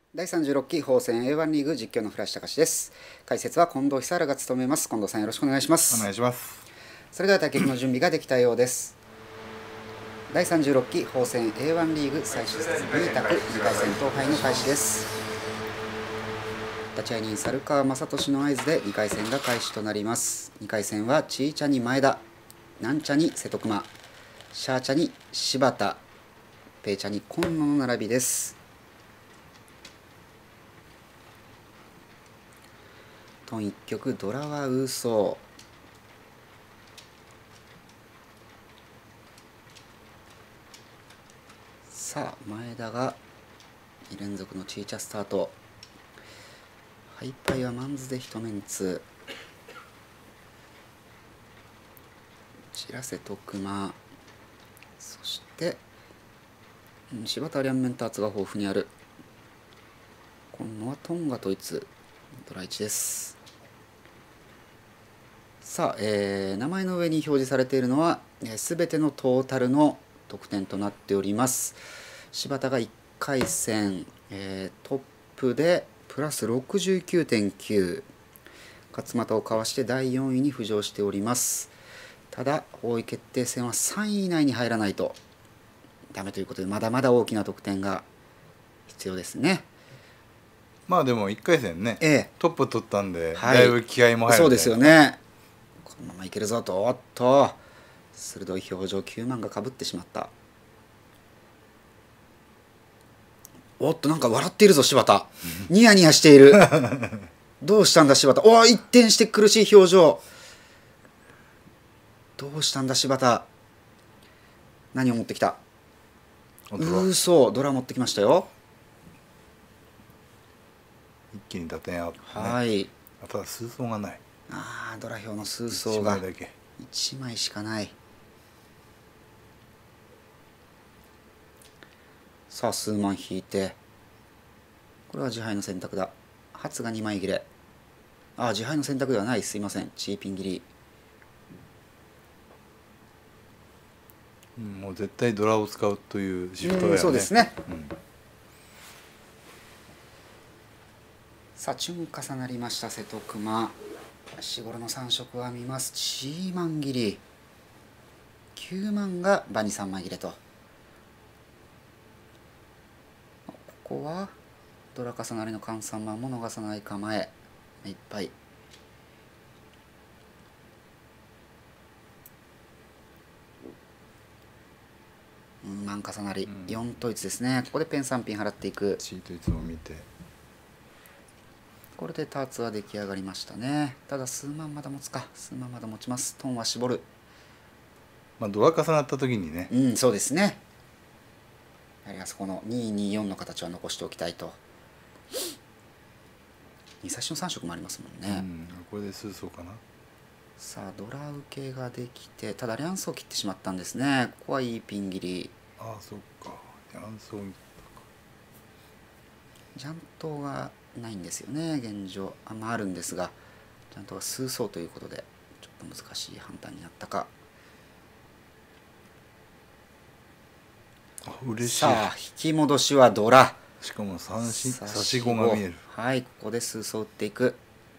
第36期法選 A1 リーグ実況のフラッシュ高志です。解説は近藤久原が務めます。近藤さんよろしくお願いします。 お願いします。 それでは対局の準備ができたようです。第36期法選 A1 リーグ最終節 B 卓2回戦闘敗の開始です。立ち会い人猿川雅俊の合図で2回戦が開始となります。2回戦はちいちゃに前田、なんちゃに瀬戸熊、シャーチャに柴田、ペイチャに今野の並びです。トン1局ドラはウーソー。さあ前田が2連続のチーチャスタート。ハイパイはマンズで一メンツ。ちら瀬戸熊、そして柴田両面と圧が豊富にある。今野はトンガ統一ドラ1です。さあ、名前の上に表示されているのは全てのトータルの得点となっております。柴田が1回戦、トップでプラス 69.9、 勝俣をかわして第4位に浮上しております。ただ王位決定戦は3位以内に入らないとダメということで、まだまだ大きな得点が必要ですね。 まあでも1回戦ね、トップ取ったんで、 はい、 だいぶ気合いも入るそうですよね。このままいけるぞと。おっと鋭い表情、9万がかぶってしまった。おっとなんか笑っているぞ柴田。ニヤニヤしている。どうしたんだ柴田。おお、一転して苦しい表情。どうしたんだ柴田。何を持ってきた。嘘、ドラ持ってきましたよ。 一気に打点アップ、ね、 はい。 ただ数層がない。 ああ、ドラ表の数層が 1枚だけ、 1枚しかない。さあ数万引いて、これは自敗の選択だ。初が2枚切れ。ああ、自敗の選択ではない、すいません、チーピン切り。 もう絶対ドラを使うというシフトだよね。 そうですね、さあチュン重なりました瀬戸熊。日頃の3色は見ます。チーマン切り、9万が場に3枚切れと。ここはドラ重なりの換算万も逃さない構え、目いっぱい。万重なり、4統一ですね。ここでペン3ピン払っていく。 チートいつも見て、 これでターツは出来上がりましたね。ただ数万まだ持つか。数万まだ持ちます。トンは絞る。 まあドラ重なった時にね、 そうですね。やはりあそこの224の形は残しておきたいと。2差しの3色もありますもんね。 これで数層かな。 さあドラ受けができて、ただリャンスを切ってしまったんですね。ここはいいピン切り。 ああ、そっか、リャンソージャントがないんですよね現状。あるんですが、ジャントが数層ということでちょっと難しい判断になったか。 嬉しい。 さあ引き戻しはドラ、 しかも差し子が見える。 はい、ここで数層打っていく。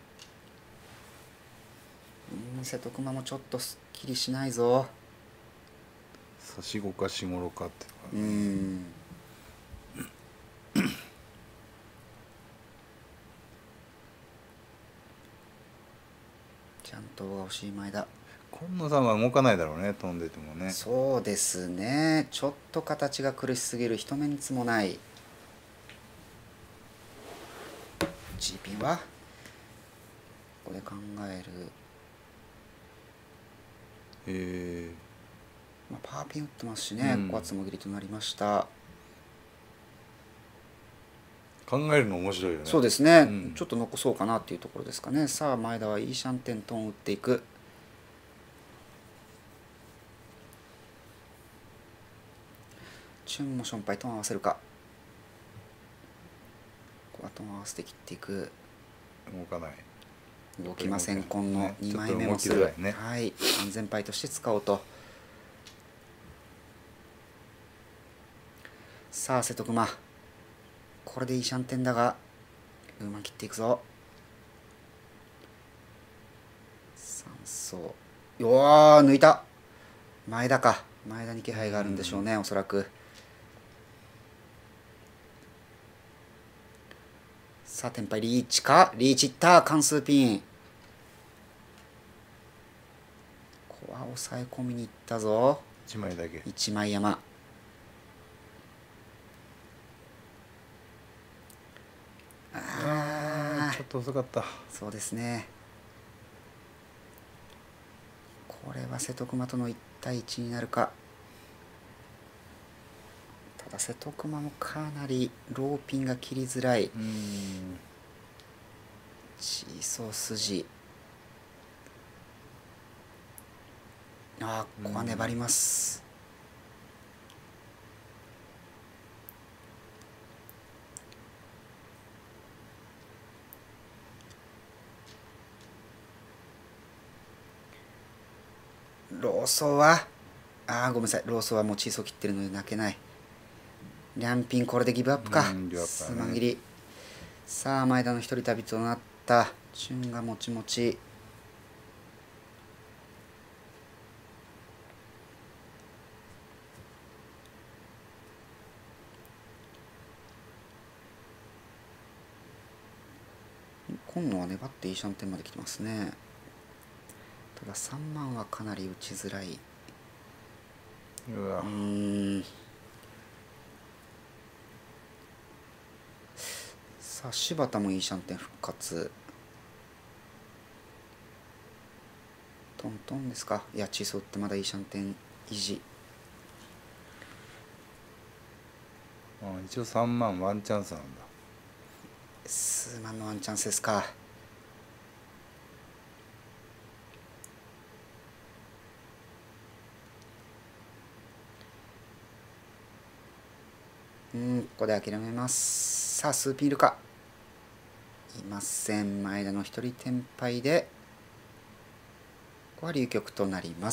瀬戸熊もちょっとすっきりしないぞ。 差し子かしごろかってちゃんとが欲しい前だ。 今野さんは動かないだろうね、飛んでてもね。 そうですね、ちょっと形が苦しすぎる。一メンツもない。 G ピンはここで考える。パーピン打ってますしね、ここはつもぎりとなりました。 考えるの面白いよね。 そうですね、ちょっと残そうかなっていうところですかね。さあ前田はいいシャンテントン打っていく。チュンもションパイトン合わせるか。ここはトン合わせて切っていく。 動かない、 動きません。今の2枚目もする、はい、安全牌として使おうと。さあ瀬戸熊、 これでいいシャンテンだが馬切っていくぞ。3走よー抜いた。前田か。前田に気配があるんでしょうね、おそらく。さあテンパイリーチか。リーチいった。関数ピン。ここは抑え込みにいったぞ。 1枚だけ。 1枚山。 ちょっと遅かった。 そうですね。これは瀬戸熊との1対1になるか。ただ瀬戸熊もかなりローピンが切りづらい。チーソー筋。ここは粘ります。ローソーはごめんなさい。ローソーはもうチーソー切ってるので泣けない。リャンピンこれでギブアップか。すまん切り。さあ前田の一人旅となった。チュンがもちもち。今野は粘っていいシャンテンまで来てますね。ただ3万はかなり打ちづらい。さあ柴田もいいシャンテン復活。トントンですか。いやチーソーってまだいいシャンテン維持。 一応3万ワンチャンスなんだ。 数万のワンチャンスですか。ここで諦めます。さあスーピンいるか。いません。前田の一人転敗でここは流局となります。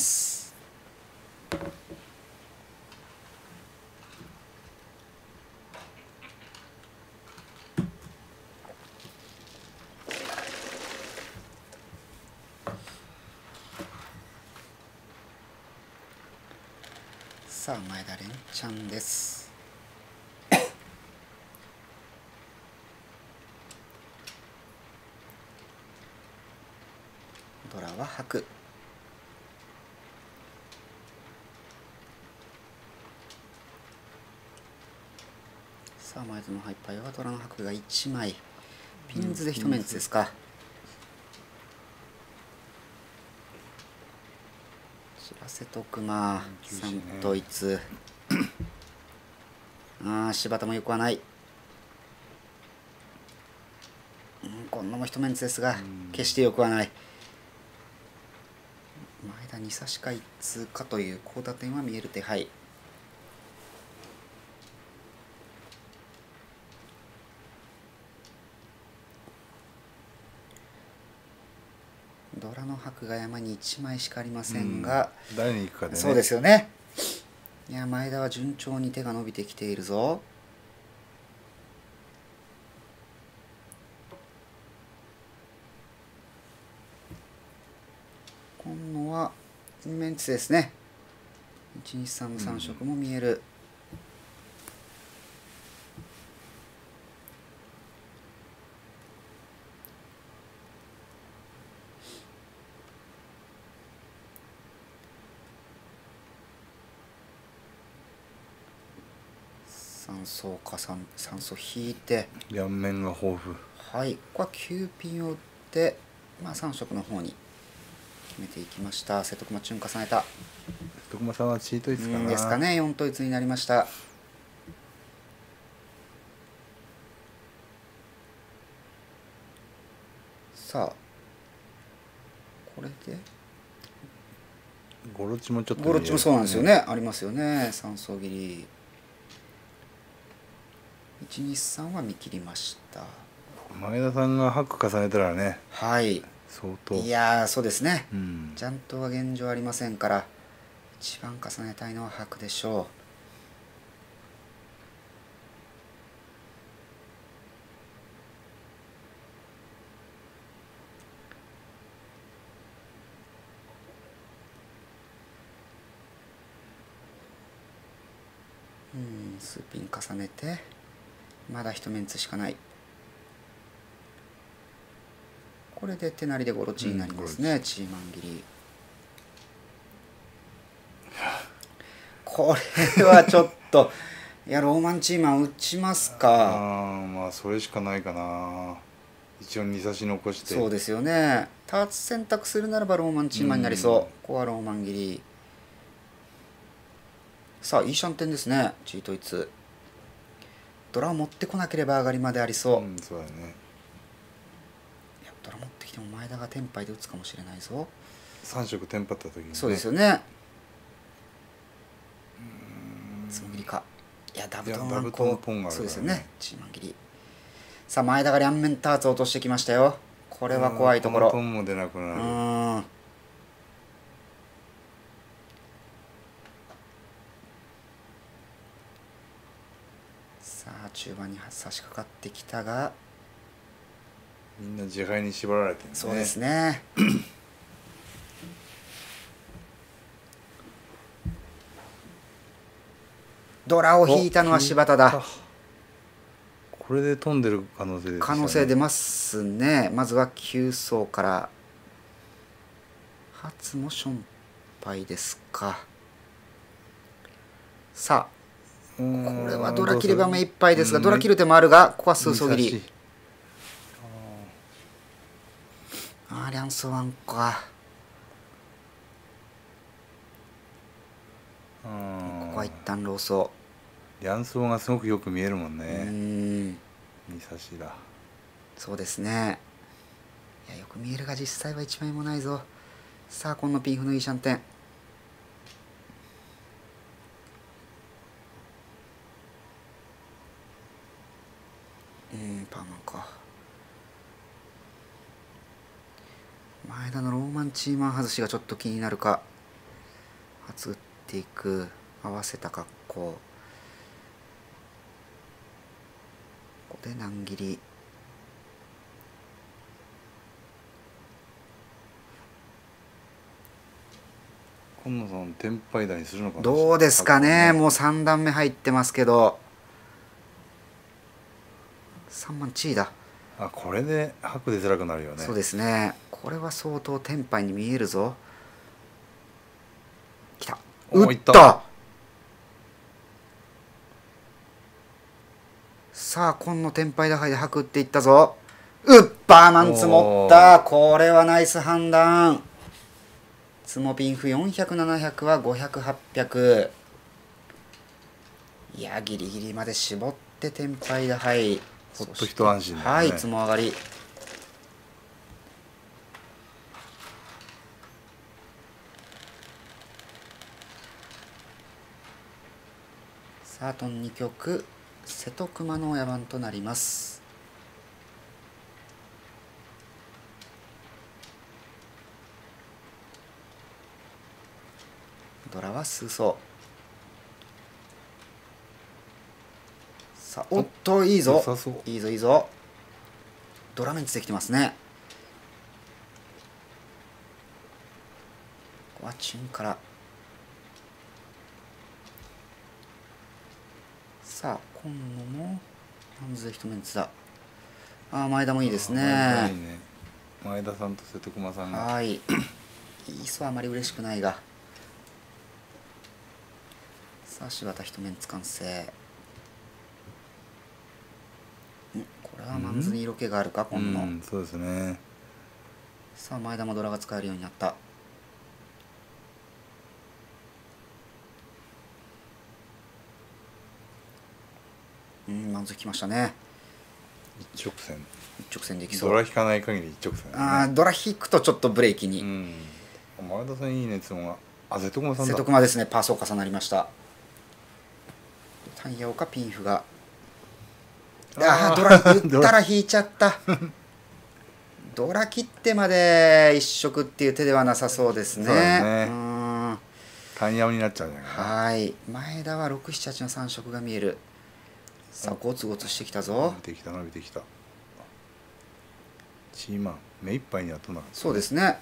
さあ前田連チャンです。ドラは白。さあ前田のハイパイはドラの白が1枚。ピンズで一メンツですか。瀬戸熊3統一。柴田もよくはない。今野も一メンツですが決してよくはない。前田2差しか1通かという高打点は見える手配。ドラの白が山に1枚しかありませんが、 誰に行くかでね。 そうですよね。いや前田は順調に手が伸びてきているぞ。今野はメンツですね。123の3色も見える。3層か 3層引いて両面が豊富。 はい、ここは9ピンを打って、3色の方に決めていきました。瀬戸熊チュン重ねた。瀬戸熊さんはチートイツかな。 ですかね。4統一になりました。さあこれでゴロチもちょっとゴロチもそうなんですよね。ありますよね。3層切り。123は見切りました。 前田さんが白重ねたらね。 はい。 相当。 いやそうですね。ジャントは現状ありませんから一番重ねたいのは白でしょ数ピン重ねてまだ1メンツしかない。これで手なりでゴロチになりますね、チーマン切り。これはちょっといやローマンチーマン打ちますか。 まあそれしかないかな。一応2差し残して。 そうですよね。ターツ選択するならばローマンチーマンになりそう。ここはローマン切り。さあいいシャンテンですね。チートイツドラを持ってこなければ上がりまでありそう。 そうだね。 いやドラ持ってきても前田がテンパイで打つかもしれないぞ。 3色テンパった時に、ね、 そうですよね。つもぎりか。いやダブトンはこうそうですよね。チーマン切り。さあ前田が両面ターツを落としてきましたよ。これは怖いところ。 トンも出なくなる。 さあ中盤に差し掛かってきたがみんな自敗に縛られてるね。 そうですね。ドラを引いたのは柴田だ。 これで飛んでる可能性ですね。 可能性出ますね。まずは9層から初もションパイですか。さあこれはドラ切れば目いっぱいですが、ドラ切る手もあるがここは数層切り。リャンソワンか。ここは一旦ローソー。 リャンソーがすごくよく見えるもんね。2差しだ。 そうですね。いやよく見えるが実際は1枚もないぞ。さあこのピンフのいいシャンテン。パーマンか。前田のローマンチーマン外しがちょっと気になるか。初打っていく合わせた格好。ここで難切り。 今野さんテンパイ台にするのかな。 どうですかね。もう3段目入ってますけど3番チーだ。 これで白出づらくなるよね。 そうですね。これは相当テンパイに見えるぞ。きた。打った。さあ今のテンパイ打敗で白打っていったぞ。ウッパーマン積もった。これはナイス判断。ツモピンフ400700は500800。いやギリギリまで絞ってテンパイ打敗。 ほっと一安心だね。 はい、ツモ上がり。さあトン2局瀬戸熊の親番となります。ドラは数層。さあおっといいぞいいぞいいぞ。ドラメンツできてますね。ここはチュンから。さあ今野もハンズで一メンツだ。前田もいいですね。 前田さんと瀬戸熊さんが。 はいいい人はあまり嬉しくないが。さあ柴田一メンツ完成。これはマンズに色気があるか今野。 そうですね。 さあ前田もドラが使えるようになった。マンズ引きましたね。 一直線。 一直線できそう。 ドラ引かない限り一直線、 ドラ引くとちょっとブレーキに。 前田さんいいね。つもが瀬戸熊さんだ。 瀬戸熊ですね。パーソー重なりました。タイヤオかピンフが。ドラ打ったら引いちゃったドラ切ってまで一色っていう手ではなさそうですね。 単ヤオになっちゃうんじゃないかな。 はい前田は678の3色が見える。さあゴツゴツしてきたぞ。 伸びてきた伸びてきた。チーマン目いっぱいにやっとなかった。 そうですね。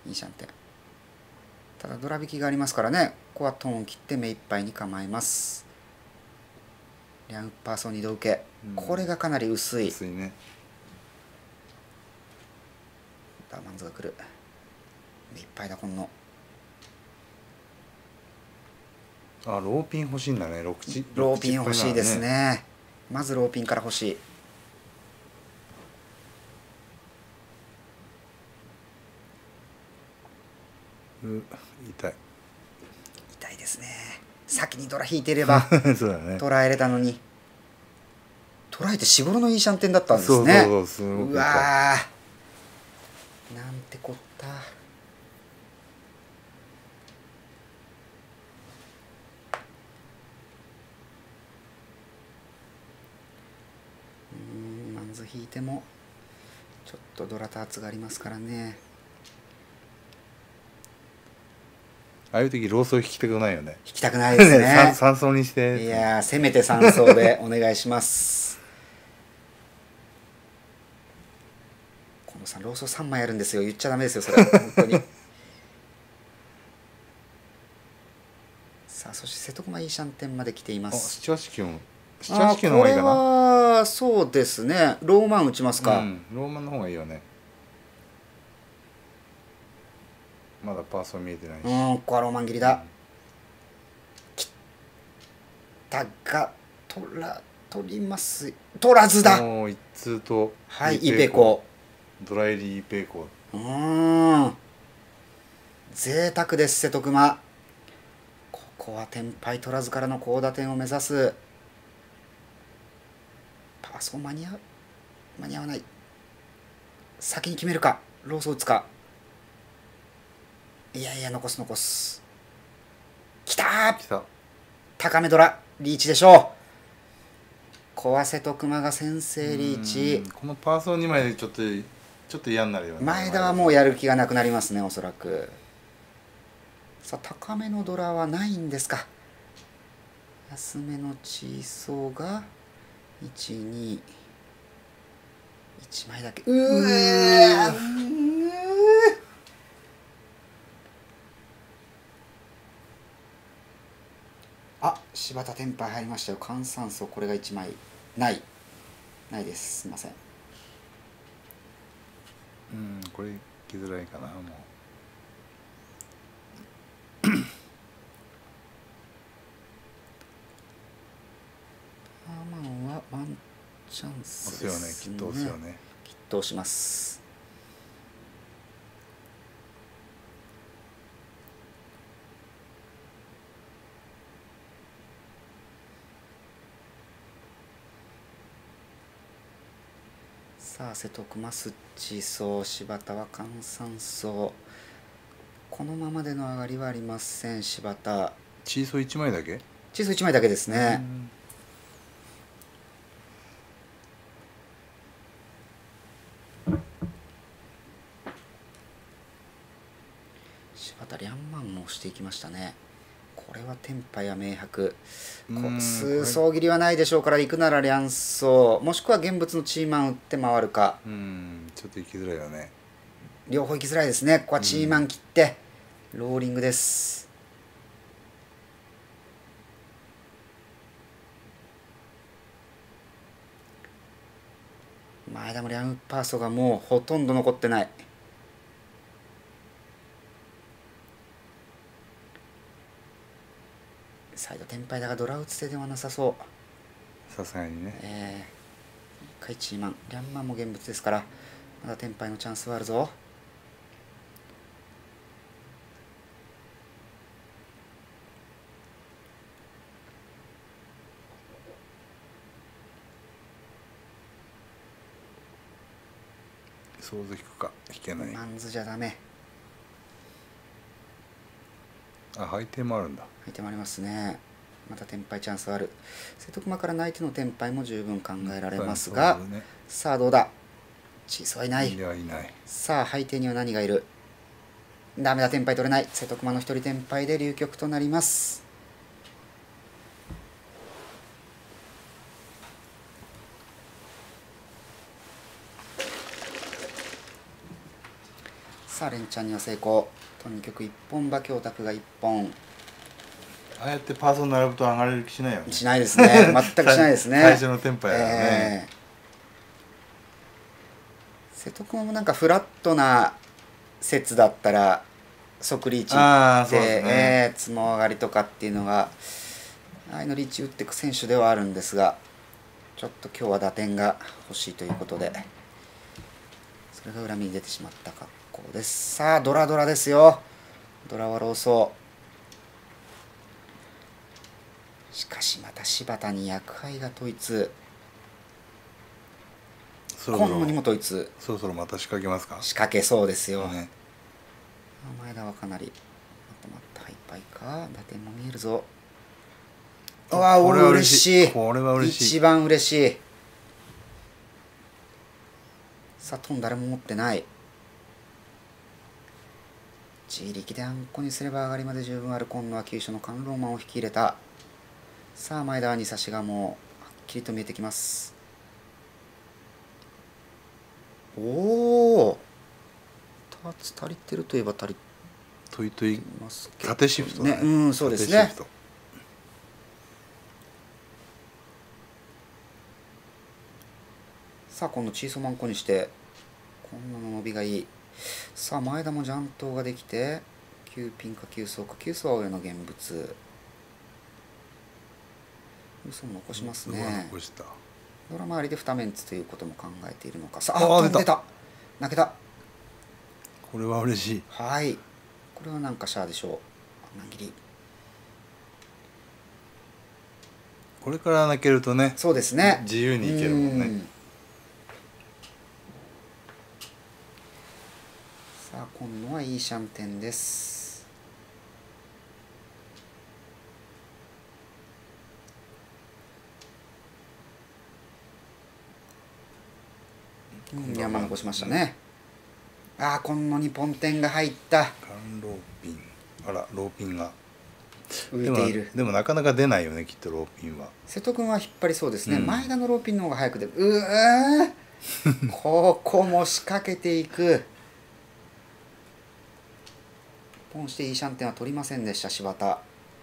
いいシャンテン。ただドラ引きがありますからね、ここはトーンを切って目いっぱいに構えます。リャンウッパーソー2度受け、これがかなり薄い。 薄いね。 ダーマンズが来る。目いっぱいだ今野。 あ、ローピン欲しいんだね。ローピン欲しいですね。まずローピンから欲しい。 痛い。 痛いですね。先にドラ引いていればそうだね。 捉えれたのに。捉えて4、5のいいシャンテンだったんですね。 そうすごく痛い。 うわー、なんてこった。マンズ引いてもちょっとドラターツがありますからね。 ああいう時ローソー引きたくないよね。 引きたくないですね。 3層にして。 いやー、せめて3層でお願いします。近藤さんローソー3枚あるんですよ。言っちゃダメですよそれ本当に。さあそして瀬戸熊いいシャンテンまで来ています。 7、8、9も7、8、9の方がいいかな。 これはそうですね。ローマン打ちますか。 ローマンの方がいいよね。まだパーソン見えてないし。 ここはローマン切りだ。切ったが取ります。取らずだ。 もう一通とはいイペコ。 ドライリーイペコ。 贅沢です瀬戸熊。ここはテンパイ取らずからの高打点を目指す。パーソン間に合わない。先に決めるかローソー打つか。いやいや残す。きたー。高めドラリーチでしょう。小瀬戸熊が先制リーチ。 このパーソン2枚でちょっと嫌になるよね。 前田はもうやる気がなくなりますねおそらく。さあ高めのドラはないんですか。安めのチーソーが1、2、1枚だけ。あ、柴田テンパイ入りましたよ。換算層これが1枚ないです。すいません。 これ来づらいかなもう。 パーマンはワンチャンスですね。 押すよね、きっと押すよね。 きっと押します。さあ瀬戸熊スッチーソー、柴田は換算層。このままでの上がりはありません柴田。 チーソー1枚だけ。 チーソー1枚だけですね。柴田リャンマンも押していきましたね。これはテンパや明白。数層切りはないでしょうから行くならリャンソーもしくは現物のチーマン打って回るか。 ちょっと行きづらいよね。 両方行きづらいですね。ここはチーマン切ってローリングです。前田もリャンウッパーソがもうほとんど残ってない。サイドテンパイだがドラ打つ手ではなさそう。 さすがにね。 一回チーマンリャンマンも現物ですからまだテンパイのチャンスはあるぞ。 想像引くか引けない。 マンズじゃダメ。 配点もあるんだ。 配点もありますね。またテンパイチャンスはある。瀬戸熊から泣いてのテンパイも十分考えられますが、さあどうだ。チーソーはいない。さあ配点には何がいる。ダメだテンパイ取れない。瀬戸熊の一人テンパイで流局となります。 さあ連チャンには成功。とにかく1本馬強卓が1本。 ああやってパーソン並ぶと上がれる気しないよね。 しないですね。全くしないですね。 最初のテンポやからね。 瀬戸君もなんかフラットな説だったら即リーチ打って、つも上がりとかっていうのがああいうのリーチ打っていく選手ではあるんですが、ちょっと今日は打点が欲しいということで、それが裏目に出てしまった格好です。さあドラドラですよ。ドラはローソー。しかしまた柴田に役割が統一。今野にも統一。 そろそろまた仕掛けますか。 仕掛けそうですよ、 ね、 前田はかなりまたハイパイか。打点も見えるぞ。ああ俺嬉しい。 これは嬉しい。 一番嬉しい。さあトン誰も持ってない。自力であんこにすれば上がりまで十分ある。今野は急所の観浪マンを引き入れた。さあ前田は2差しがもうはっきりと見えてきます。おおターツ足りてるといえば足りトイトイますけど縦シフトね。 うんそうですね。さあ今度チーソマンコにしてこんなの伸びがいい。さあ前田もジャントができて9ピンか9層か。9層は上の現物。嘘も残しますね。ドラ周りで2メンツということも考えているのか。さあ出た泣けた。 これは嬉しい。 はい、これはなんかシャアでしょう。穴切り。 これから泣けるとね。 そうですね。 自由にいけるもんね。 さあ今度はいいシャンテンです。山残しましたね。ああ今度にポンテンが入った。 観ローピン。あらローピンが浮いている。 でもなかなか出ないよねきっとローピンは。 瀬戸君は引っ張りそうですね。前田のローピンの方が早く出る。ここも仕掛けていく。ポンしていいシャンテンは取りませんでした柴田。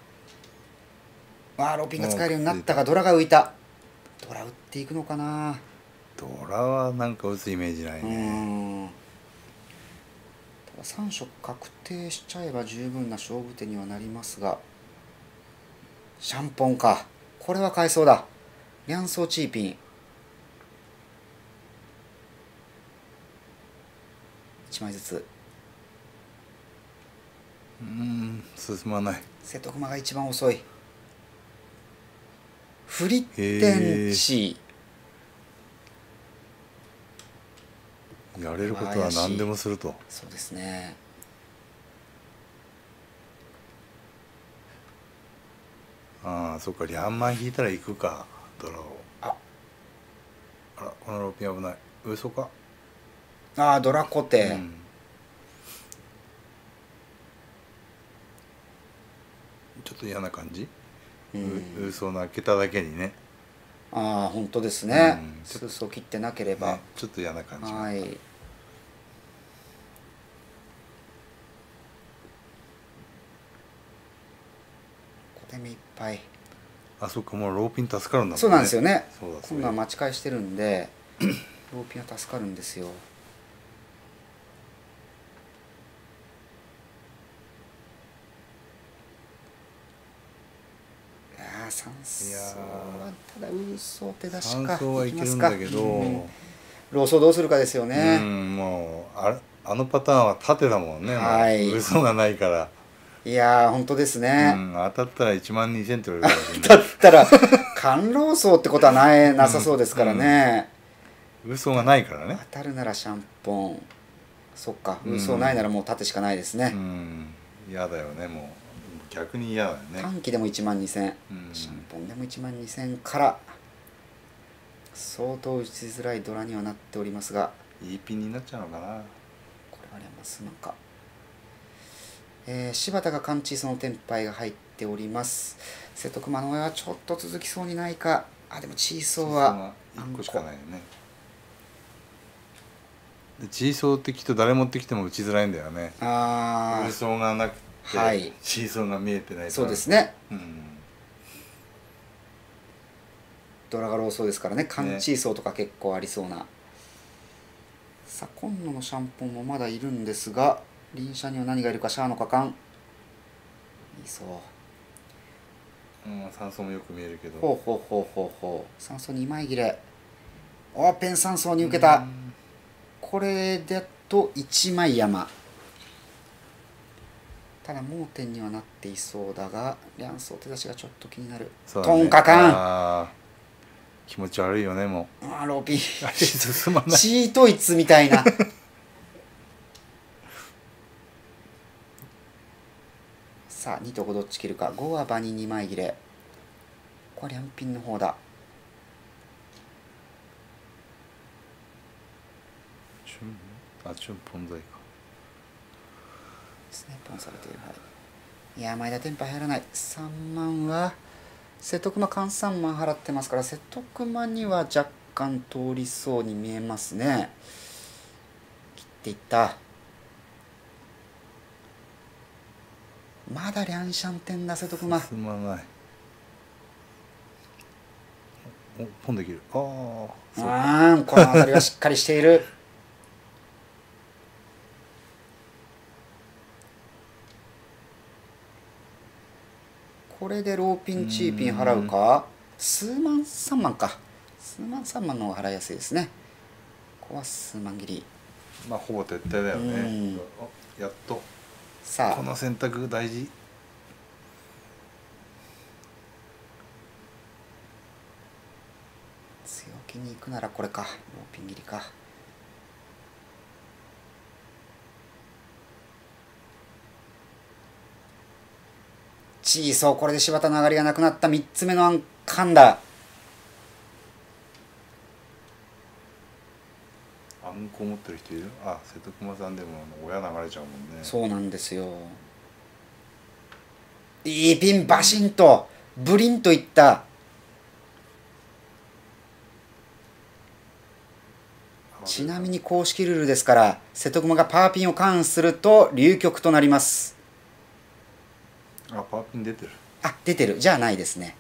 ああローピンが使えるようになったがドラが浮いた。ドラ打っていくのかな。 ドラはなんか打つイメージないね。 ただ3色確定しちゃえば十分な勝負手にはなりますが、シャンポンか。これは買えそうだ。リャンソーチーピン1枚ずつ。 進まない。 瀬戸熊が一番遅い。フリッテンチやれることは何でもすると。 そうですね。 ああそっかリャンマン引いたら行くかドラを。あらこのローピン危ない。嘘か。 ああドラコテ、 ちょっと嫌な感じ。嘘の開けただけにね。 ああ本当ですね。スースを切ってなければ、 ちょっと嫌な感じ。 はい。ここで目いっぱい。 あそっかもうローピン助かるんだもんね。 そうなんですよね。今度は待ち返してるんでローピンは助かるんですよ。3層はただ嘘手出しか。 3層はいけるんだけど、 ローソーどうするかですよね。 もうあのパターンは縦だもんね。はい、嘘がないから。 いやー本当ですね。 当たったら1万2000って言われるかもしれない。 当たったら観老層ってことはなさそうですからね。 嘘がないからね。 当たるならシャンポン。そっか嘘ないならもう縦しかないですね。 嫌だよねもう。逆に嫌だよね。 短期でも1万2000、シャンポンでも1万2000から相当打ちづらいドラにはなっておりますが、 いいピンになっちゃうのかな。これはレマスなんか、柴田がカンチーソのテンパイが入っております。瀬戸熊の上はちょっと続きそうにないか。あでもチーソーは 1個しかないよね。 でチーソーってきっと誰持ってきても打ちづらいんだよね。 あウルソーがなくて、 はい、 チーソーが見えてないから。 そうですね。 うん、 ドラがローソーですからね、カンチーソーとか結構ありそうな、ね、さあ今野のシャンポンもまだいるんですが、輪車には何がいるか。シャアの果敢いいそう、 うん、3層もよく見えるけど。 ほうほうほうほうほう、3層2枚切れ、オープン3層に受けた。これだと1枚山、ただ盲点にはなっていそうだが、両層手出しがちょっと気になる。 そうだね、 トンカカン、 気持ち悪いよね。もうローピン足進まない。 チートイツみたいなさあ2と5どっち切るか。5は場に2枚切れ、これは両ピンの方だ。 チュンポンザイかですね、ポンされている。はい、いや前田テンパ入らない。3万は瀬戸熊換3万払ってますから、瀬戸熊には若干通りそうに見えますね。切っていった。まだリャンシャン店だ瀬戸熊。 進まない。おポンできる。ああ、 この辺りはしっかりしているこれでローピンチーピン払うか。数万3万か。数万3万の方が払いやすいですね。ここは数万切り。 まあほぼ撤退だよね。やっとさあこの選択大事。 強気に行くならこれか。ローピン切りか。チーソー、これで柴田の上がりがなくなった。3つ目のアンカンだ。 あんこ持ってる人いる。あ、瀬戸熊さんでも親流れちゃうもんね。 そうなんですよ。いいピン、バシンとブリンといった。ちなみに公式ルールですから、瀬戸熊がパーピンをカウンすると流局となります。 あ、パーピン出てる。 あ、出てる。じゃあないですね。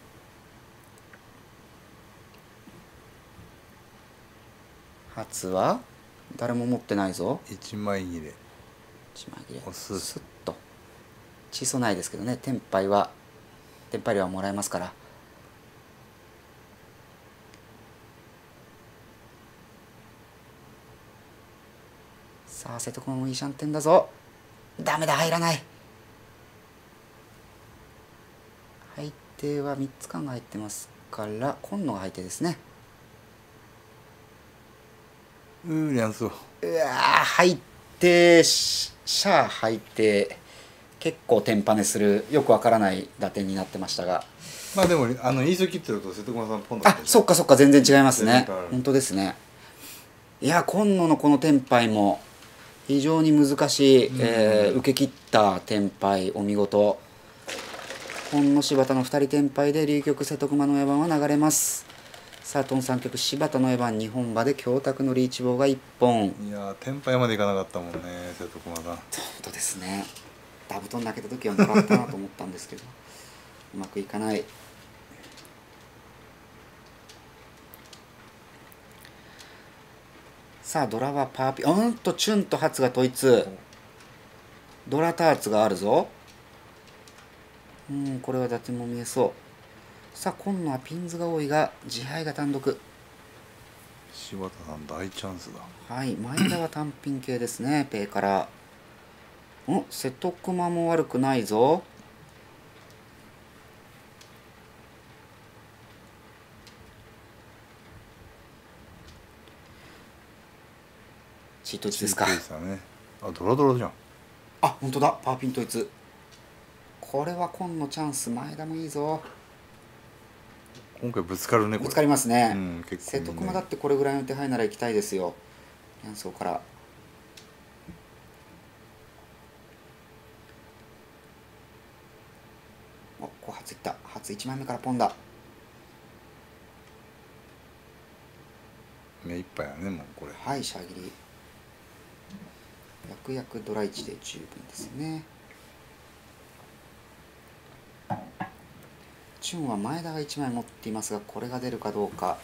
初は誰も持ってないぞ。 1枚切れ。 1枚切れ。 おすスッと。小さないですけどね。テンパイ料はもらえますから。さあ瀬戸熊もいいシャンテンだぞ。ダメだ、入らない。配定は3つ間が入ってますから今野が配定ですね。 リャンソー。 うわ配定シャア配定、結構テンパネするよくわからない打点になってましたが、 まあでもイーソー切ってると瀬戸熊さんポンだったでしょ。 そっかそっか、全然違いますね。 全然変わる。 本当ですね。いや今野のこのテンパイも非常に難しい、受け切ったテンパイ、お見事。本野柴田の2人テンパイで龍局瀬戸熊のエヴァンは流れます。さあトン3局柴田のエヴァン2本馬で強卓のリーチ棒が1本。 いやテンパイまでいかなかったもんね瀬戸熊さん。 本当ですね。ダブトン泣けた時はもらったなと思ったんですけどうまくいかない。さあドラはパーピチュンとハツが統一。ドラターツがあるぞ。これは伊達も見えそう。さあ今野はピンズが多いが自敗が単独。 柴田さん大チャンスだ。 はい、前田は単品系ですね。ペイから瀬戸熊も悪くないぞ。チートイツですか。 ね、あ、ドラドラじゃん。 あ、本当だ、パーピン統一。これは今野チャンス。前田もいいぞ。 今回ぶつかるね。これぶつかりますね。 結構瀬戸熊だってこれぐらいの手配なら行きたいですよ。ヤンソーからここ初いった。初1枚目からポンだ。 目いっぱいやねもうこれ。 はい、シャー切り。 薬ドラ1で十分ですね。チュンは前田が1枚持っていますが、これが出るかどうか。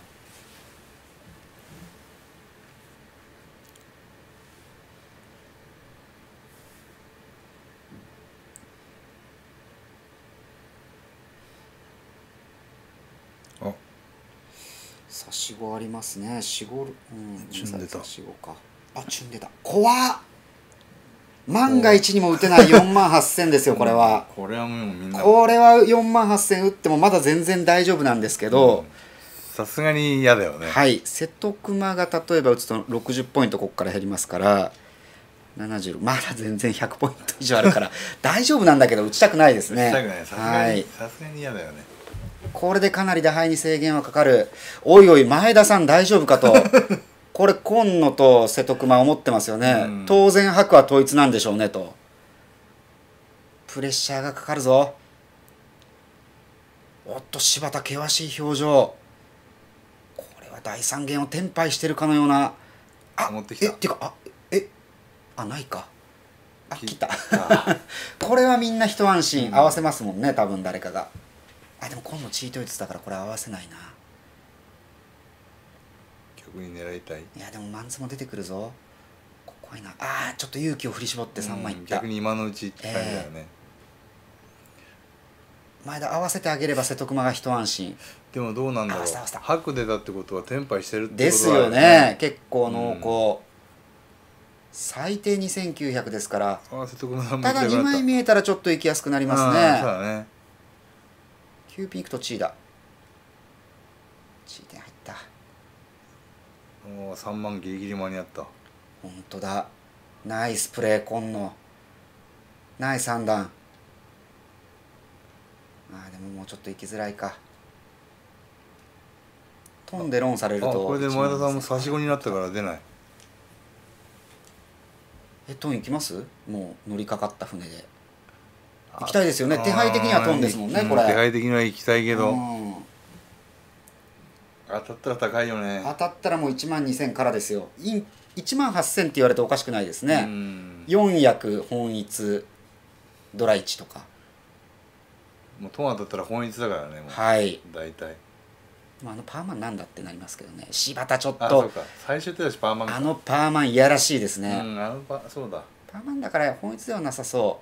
あ、 差し子ありますね。4、5、 チュン出た。 差し子か。あ、チュン出た。怖っ。万が一にも打てない4万8000ですよ、これは。 これはもうみんな。 これは4万8000打ってもまだ全然大丈夫なんですけど、 さすがに嫌だよね。 はい、瀬戸熊が例えば打つと60ポイントここから減りますから70、まだ全然100ポイント以上あるから大丈夫なんだけど打ちたくないですね。 打ちたくない。さすがに嫌だよね。 これでかなり打敗に制限はかかる。おいおい前田さん大丈夫かとこれ今野と瀬戸熊思ってますよね、当然白は統一なんでしょうねと。プレッシャーがかかるぞ。おっと柴田険しい表情。これは第三弦をテンパイしてるかのような。あ、 持ってきた。 っていうか、ないか。あ、来たこれはみんな一安心、合わせますもんね多分誰かが。あ、でも今度チートイツだからこれ合わせないな。 逆に狙いたい。 いやでもマンツも出てくるぞ。怖いな。あー、ちょっと勇気を振り絞って3枚いった。 逆に今のうちって感じだよね。 前田合わせてあげれば瀬戸熊が一安心。 でもどうなんだろう。白出たってことはテンパイしてるってことですよね。結構濃厚、最低2900ですから。ただ2枚見えたらちょっと行きやすくなりますね。 そうだね。 9ピンいくとチーだ。チー点入った。 もう3万ギリギリ間に合った。 本当だ。ナイスプレー今野。ナイス3段。あ、でももうちょっと行きづらいか。飛んでロンされると。 これで前田さんも差し子になったから出ない。 トン行きます？もう乗りかかった船で行きたいですよね。手配的にはトンですもんね、これ。 手配的には行きたいけど、当たったら高いよね。 当たったらもう1万2000からですよ。1万8000って言われておかしくないですね。4役本一ドラ1とか。 もうトン当たったら本一だからね、もう。 はい、 大体パーマンなんだってなりますけどね。柴田ちょっと。 あ、そうか、最初手出しパーマンか。 パーマンいやらしいですね。 そうだ。 パーマンだから本一ではなさそう。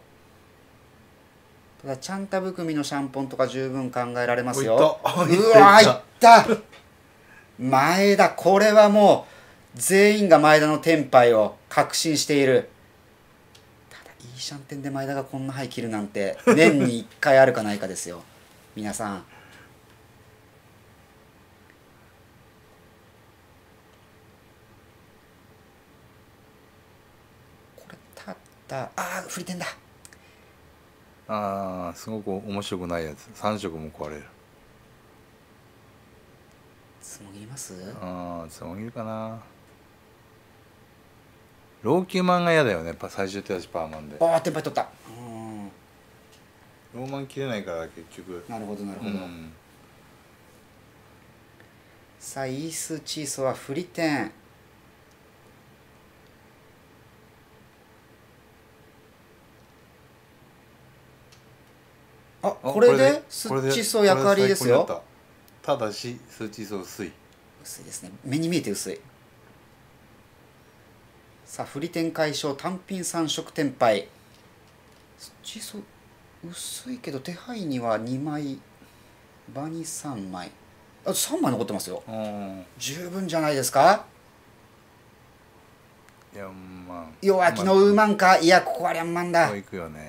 ただチャンタ含みのシャンポンとか十分考えられますよ。うわ、いった。前田、これはもう全員が前田のテンパイを確信している。ただいいシャンテンで前田がこんな牌切るなんて年に1回あるかないかですよ皆さん。振り点だ。 すごく面白くないやつ。3色も壊れる。 つもぎります？ つもぎるかな。老朽マンが嫌だよね。最終手出しパーマンで。 テンパイ取った。 ローマン切れないから結局。 なるほどなるほど。さあイースチーソは振り点。これでスッチソ役割ですよ。 ただしスッチソ薄いですね。目に見えて薄い。さあ振り点解消、単品3色テンパイ。スッチソ薄いけど手配には2枚、場に3枚、あと3枚残ってますよ。十分じゃないですか。弱気のウーマンか。いや、ここはリャンマンだ。 行くよね。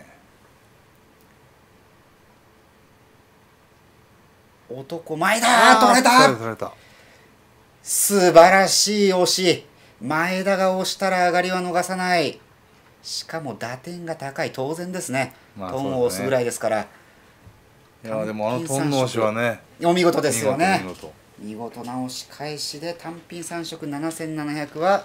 男前だ。取れた。素晴らしい押し。前田が押したら上がりは逃さない。しかも打点が高い。当然ですね。トンを押すぐらいですから。 いやでもトンの押しはね、 お見事ですよね。見事な押し返しで単品3色7700は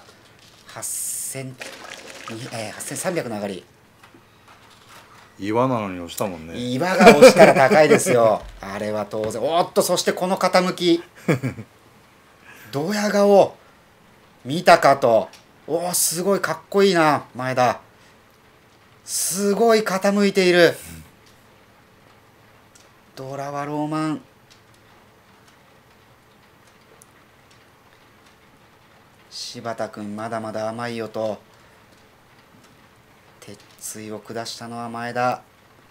8300の上がり。 岩なのに押したもんね。 岩が押したら高いですよあれは当然。おっと、そしてこの傾きドヤ顔見たかと。 おお、すごいかっこいいな前田。すごい傾いている。ドラはローマン。柴田君まだまだ甘いよと。鉄槌を下したのは前田。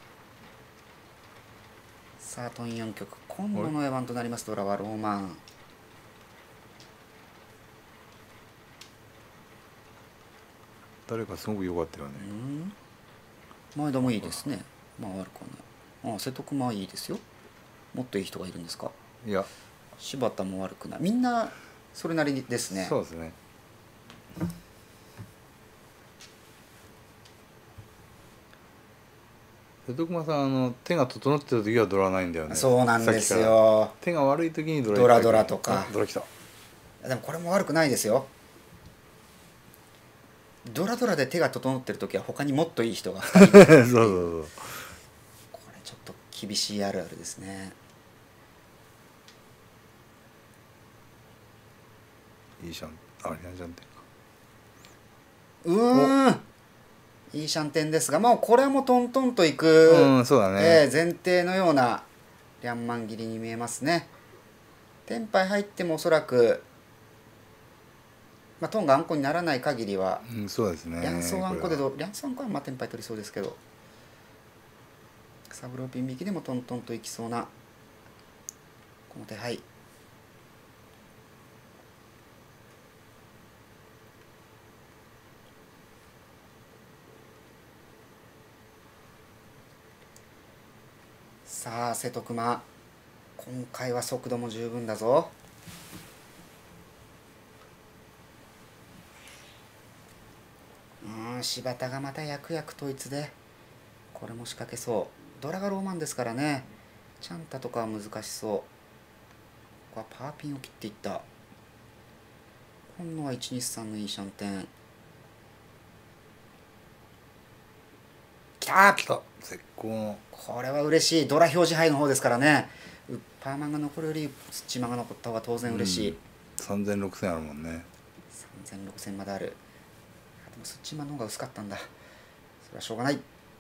さあトン4局今度の番となります。ドラはローマン。 誰かすごく良かったよね。 前田もいいですね。まあ悪くはない。瀬戸熊はいいですよ。もっといい人がいるんですか。 いや、 柴田も悪くない。みんなそれなりですね。 そうですね。瀬戸熊さん、手が整ってる時はドラないんだよね。 そうなんですよ。 手が悪い時にドラドラとか。 ドラ来た。 でもこれも悪くないですよ。ドラドラで手が整ってる時は他にもっといい人が2人そうそうそう。 これちょっと厳しいあるあるですね。 いいシャン、あ、リャンシャンテンか。いいシャンテンですが、もうこれはもうトントンといく、 そうだね。 前提のようなリャンマン切りに見えますね。テンパイ入ってもおそらく、トンがあんこにならない限りは、 そうですね。 リャンソーあんこでリャンソーあんこはテンパイ取りそうですけど、サブローピン引きでもトントンといきそうなこの手配。さあ瀬戸熊、今回は速度も十分だぞ。柴田がまた役々統一でこれも仕掛けそう。ドラがローマンですからね。チャンタとかは難しそう。ここはパーピンを切っていった。今度は123のいいシャンテン。きたー、 来た。絶好の。 これは嬉しい。ドラ表示杯の方ですからね。ウッパーマンが残るよりスチマが残った方が当然嬉しい。 3000、6000あるもんね。 3000、6000まである。でもスチマの方が薄かったんだ。それはしょうがない。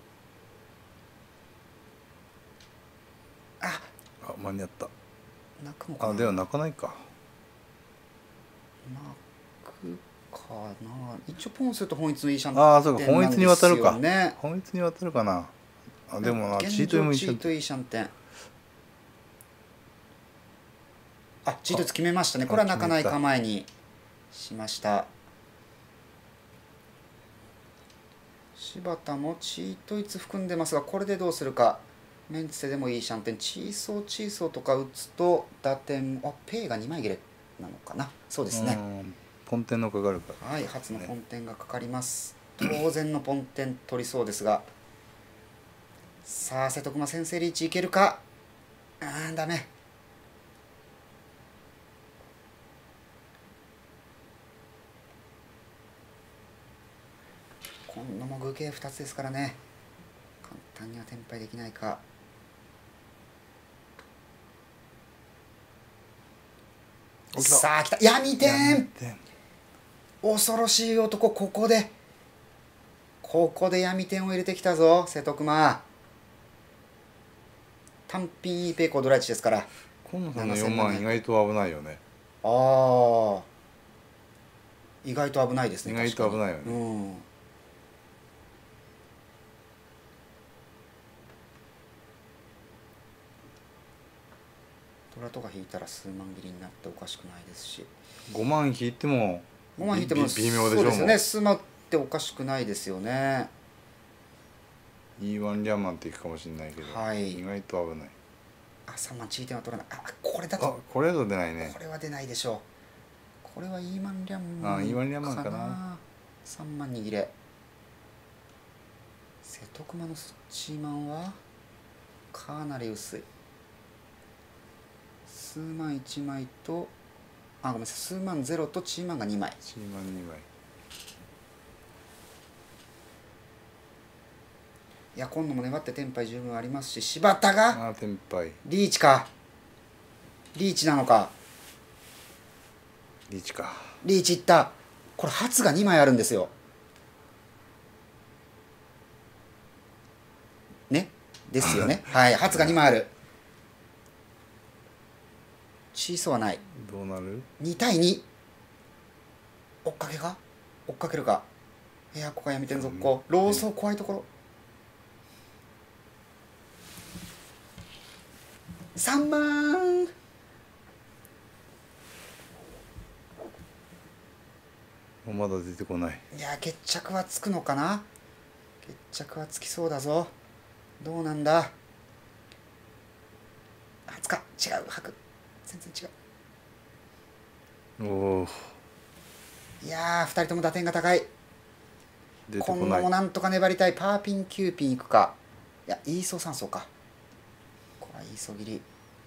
間に合った。 泣くのかな。 では泣かないか。 泣くかな。一応ポンすると本一のいいシャンテンああ、そうか、本一に渡るか。 ね、 本一に渡るかな。でもな、 チートいいシャンテン。チート決めましたね。これは泣かない構えにしました。柴田もチートイツ含んでますが、これでどうするか。メンツェでもいいシャンテン。チーソーとか打つと打点、ペイが2枚切れなのかな。そうですね。 ポンテンのかかるから。はい、初のポンテンがかかります。当然のポンテン取りそうですが。さあ瀬戸熊先制リーチいけるか。ダメ。今度も具形2つですからね、簡単にはテンパイできないか。さあ来た。闇点。恐ろしい男。ここで闇点を入れてきたぞ瀬戸熊。単品いいペイコードライチですから。 今野さんの4万意外と危ないよね。 意外と危ないですね。 意外と危ないよね。 ドラとか引いたら数万切りになっておかしくないですし、 5万引いても微妙でしょ。そうですよね。数万っておかしくないですよね。 E1 リャンマンっていくかもしれないけど、意外と危ない。 3万チーテンは取らない。これだとこれだと出ないね。 これは出ないでしょう。これは E1 リャンマン E1 リャンマンかな。 3万握れ。瀬戸熊のスッチーマンはかなり薄い。数万1枚とごめんなさい、数万0とチーマンが2枚。 チーマン2枚。 いや今度も粘ってテンパイ十分ありますし、柴田がテンパイリーチか。リーチなのか。 リーチか。 リーチいった。 これ初が2枚あるんですよね。ですよね。はい、初が2枚ある。チーソーはない。 どうなる？ 2対2。追っかけか、追っかけるか。いや、ここは闇天続行。ローソー怖いところ。3万。 まだ出てこない。 いや、決着はつくのかな。決着はつきそうだぞ。どうなんだ。初か違う、白全然違う。 おお、 いやー、2人とも打点が高い。 出てこない今度も。なんとか粘りたい。パーピン9ピンいくか。いや、イーソー3層か。これはイーソー切り。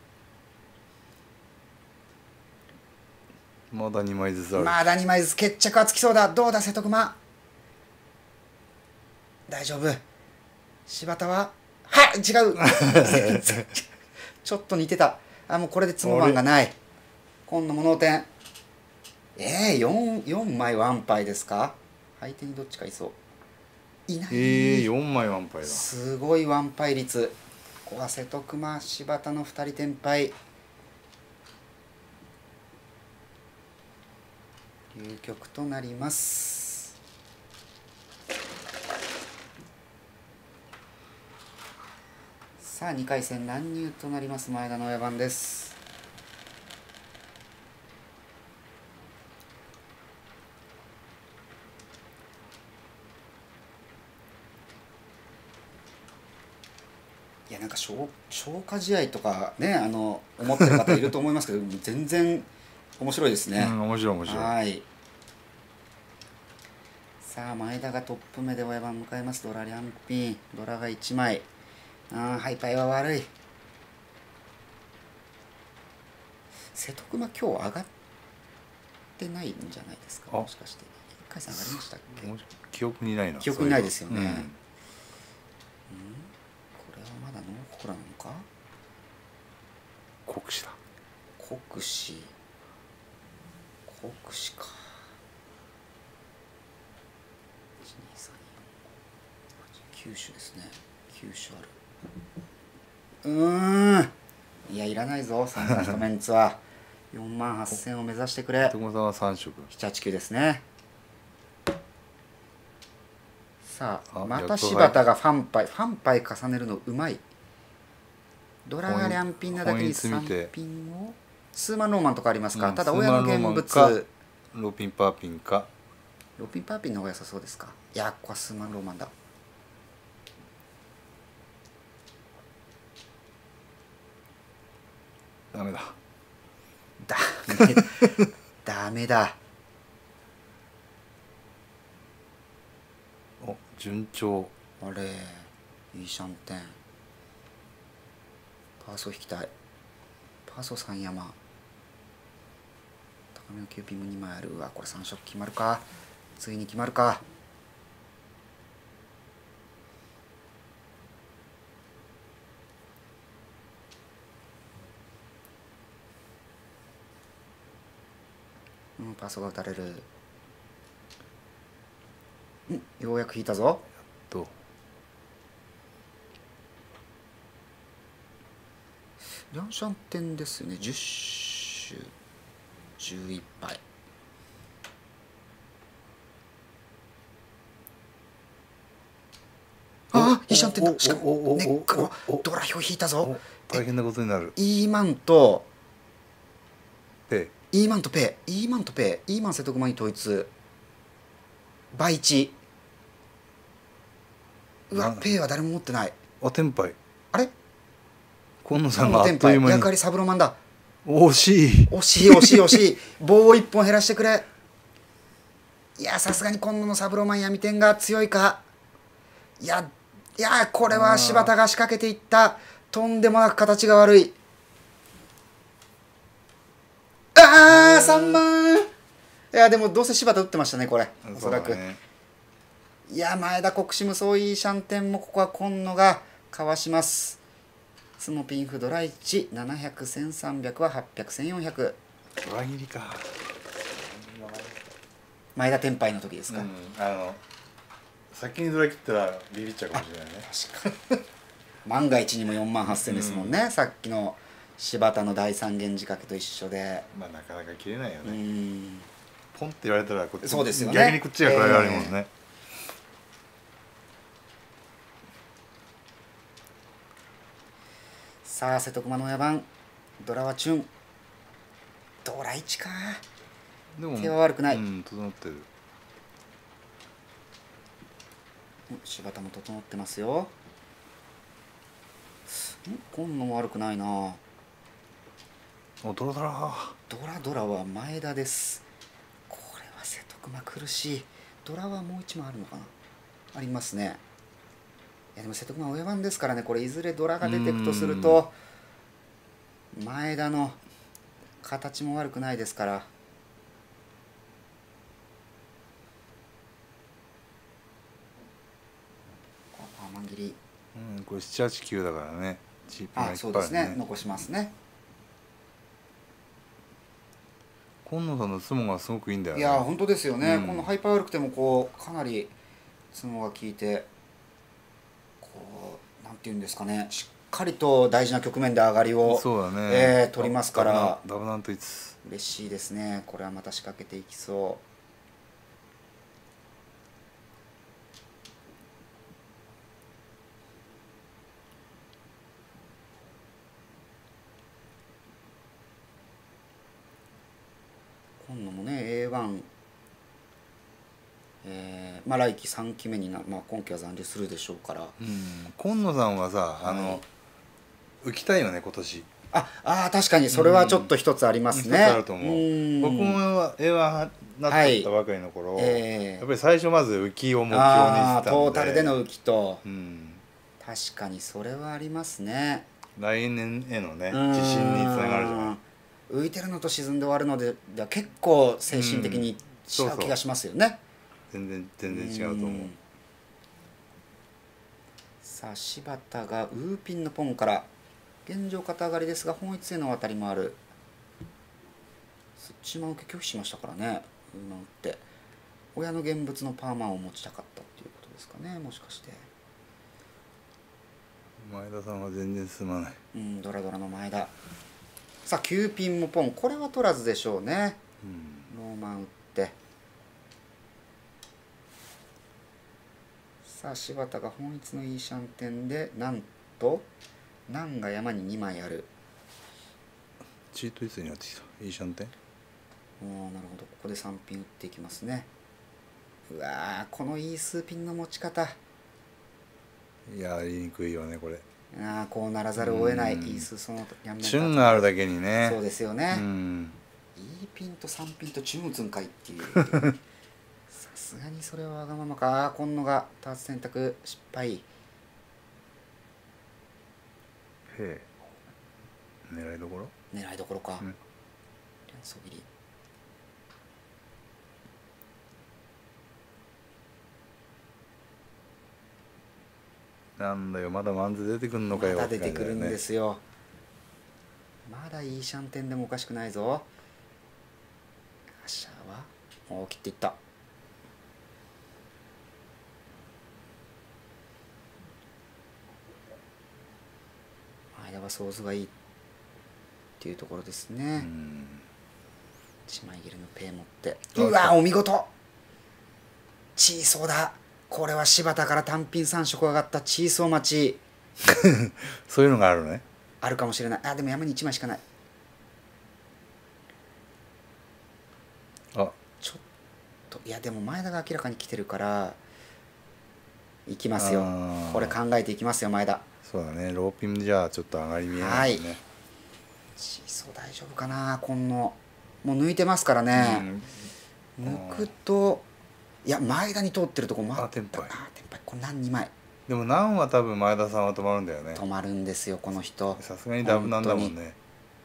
まだ2枚ずつある。 まだ2枚ずつ。決着はつきそうだ。どうだ瀬戸熊。大丈夫。柴田は違うちょっと似てた。あ、もうこれでツモマンがない。今度も脳天。4枚ワンパイですか。相手にどっちかいそう。いない。 4枚ワンパイだ。 すごいワンパイ率。ここは瀬戸熊柴田の2人転敗。流局となります。さあ2回戦乱入となります前田の親番です。いやなんか消化試合とかね思ってる方いると思いますけど全然面白いですね。 面白い面白い。 はい。さあ前田がトップ目で親番迎えます。ドラリャンピンドラが1枚。ハイパイは悪い。瀬戸熊今日上がってないんじゃないですか。もしかして1回戦上がりましたっけ。 記憶にないな。 記憶にないですよね。これはまだノーコラなのか。 国士だ。 国士か。12349種ですね。9種ある。いやいらないぞそんな人メンツは。4万8000を目指してくれ。 友沢は3色。 789ですね。さあまたやっと柴田がファンパイ重ねるのうまい。ドラがリャンピンなだけに3ピンを数万ローマンとかありますか。ただ親の現物ローピンパーピンか。 ローピンパーピンの方が良さそうですか。いやここは数万ローマンだ。 ダメだ。 ダメだ。 お順調。 あれいいシャンテン。パーソ引きたい。パーソ3山。高めの9ピンも2枚ある。うわこれ3色決まるか。ついに決まるか。パーソが打たれる。ようやく引いたぞ。 とリャンシャンテンですね。10種11杯。いいシャンテンだ。しかもネックのドラヒョ引いたぞ。 大変なことになる。 イーマンとペイーマンとペイーマン瀬戸熊に統一倍1。うわペイは誰も持ってない。 テンパイ。 あれ今野さんがあっという間に。 役割サブロマンだ。 惜しい惜しい棒を1本減らしてくれ。いやさすがに今野のサブロマン闇天が強いか。いやこれは柴田が仕掛けていった。とんでもなく形が悪い。3万。いやでもどうせ柴田打ってましたねこれおそらく。いや前田国士無双いいシャンテンもここは今野がかわします。スモピンフドラ1、700、1300は800、1400。 ドラ切りか。 前田天杯の時ですか、 先にドラ切ったらビビっちゃうかもしれないね。 確かに万が一にも4万8000ですもんね、さっきの柴田の第三元仕掛けと一緒で。 まあなかなか切れないようね。 ん、 ポンって言われたらこっちそうですよね逆にこっちがフライがあるもんね。 さあ瀬戸熊の親番ドラはチュン、ドラ1か。 でも手は悪くない、 整ってる。 柴田も整ってますよ。今野も悪くないな。 おドラドラ。 ドラは前田です。これは瀬戸熊苦しい。ドラはもう一枚あるのかな。ありますね。いやでも瀬戸熊親番ですからね、これいずれドラが出てくとすると前田の形も悪くないですから。パーマン切り、 これ7、8、9だからね。チープがいっぱいあるね。 そうですね、残しますね。 今野さんの相撲がすごくいいんだよね。 いや本当ですよね、このハイパー悪くてもこうかなり相撲が効いて、こうなんていうんですかね、しっかりと大事な局面で上がりをそうだね、 取りますから、 ダブナントイツ嬉しいですね。これはまた仕掛けていきそう。今度もね A1、まあ来期3期目にまあ、今期は残留するでしょうから。 今野さんはさ、浮きたいよね今年。 確かにそれはちょっと一つありますね。 一つあると思う。僕も A1 なってたばかりの頃、やっぱり最初まず浮きを目標にしてたんで、 トータルでの浮きと、確かにそれはありますね。 来年へのね自信につながるじゃん。 浮いてるのと沈んで終わるので結構精神的に違う気がしますよね。 全然違うと思う。 さあ柴田がウーピンのポンから現状肩上がりですが本一への渡りもある。そっちも受け拒否しましたからね。ウーマン打って親の現物のパーマンを持ちたかったっていうことですかね、もしかして。 前田さんは全然進まない。 ドラドラの前田。さあ9ピンもポン、これは取らずでしょうね。ノーマン打って、さあ柴田が本一のいいシャンテンでなんと南が山に2枚ある。 チートイツになってきた。いいシャンテン。 なるほど、ここで3ピン打っていきますね。うわー、このいい数ピンの持ち方、 やりにくいよねこれ。 こうならざるを得ない。いい数そのやんチュンがあるだけにね。 そうですよね。いいピンと3ピンとチュン打つんかいっていうさすがにそれはわがままか。今野が多発選択失敗。 狙いどころ。 狙いどころか。連想切り。 なんだよ、まだマンズ出てくるのかよ。 まだ出てくるんですよ。まだいいシャンテンでもおかしくないぞ。アシャーは切っていった。間はソーズがいいっていうところですね。1枚切りのペイ持って、うわお見事。チーソーだ。これは柴田から単品3色上がったチーソー待ちそういうのがあるね。 あるかもしれない。でも山に1枚しかない。ちょっといやでも前田が明らかに来てるからいきますよ。これ考えていきますよ前田。 そうだね、ローピンじゃちょっと上がり見えないね。 チーソー大丈夫かな。今野もう抜いてますからね。抜くといや前田に通ってるとこもあった。テンパイこれ何2枚でも何は多分前田さんは止まるんだよね。 止まるんですよこの人。 さすがにダブなんだもんね。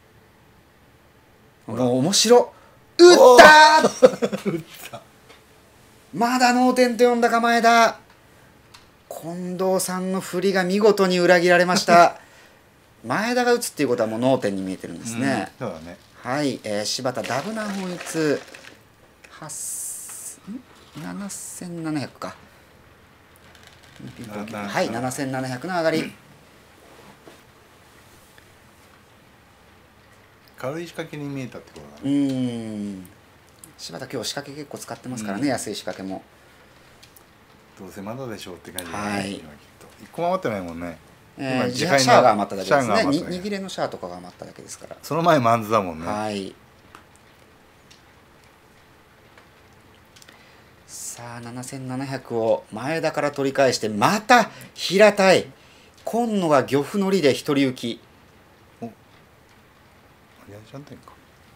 もう面白打ったまだ脳天と呼んだか前田。近藤さんの振りが見事に裏切られました前田が打つっていうことはもう脳天に見えてるんですね。 そうだね。 はい、柴田ダブナ本一 7700か。ピンポンなはい、7700の上がり。 軽い仕掛けに見えたってことだうね。 ーん。柴田今日仕掛け結構使ってますからね、安い仕掛けも。 どうせまだでしょうって感じだね、 はい今きっと一個も余ってないもんね。今シャアが余っただけですね。 シャアが余っただけ握れのシャアとかが余っただけですから。 その前マンズだもんね。 はい。さあ7700を前田から取り返して、また平たい。今野が漁夫の利で一人行き。 いやちゃんといいか。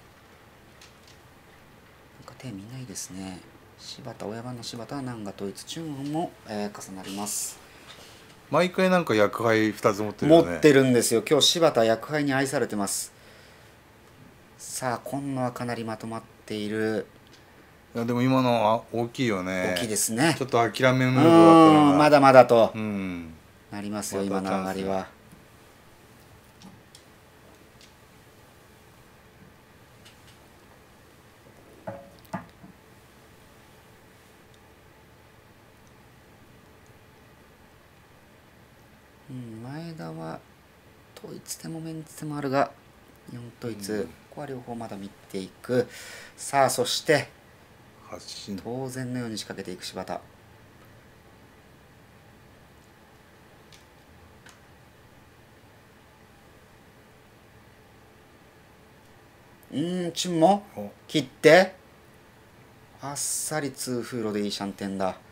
なんか手見ないですね。柴田親番の柴田は南が統一チューンも、重なります。 毎回なんか薬杯2つ持ってるよね。 持ってるんですよ。今日柴田薬杯に愛されてます。さあ今野はかなりまとまっている。 いやでも今のは大きいよね。 大きいですね。 ちょっと諦めムードだったのがまだまだとうんなりますよ、 ま今のたチャンス上がりは。前田は統一手もメンツ手もあるが4統一、ここは両方まだ見ていく。さあそして発信当然のように仕掛けていく柴田。チュンも切ってあっさり2風呂でいいシャンテンだ。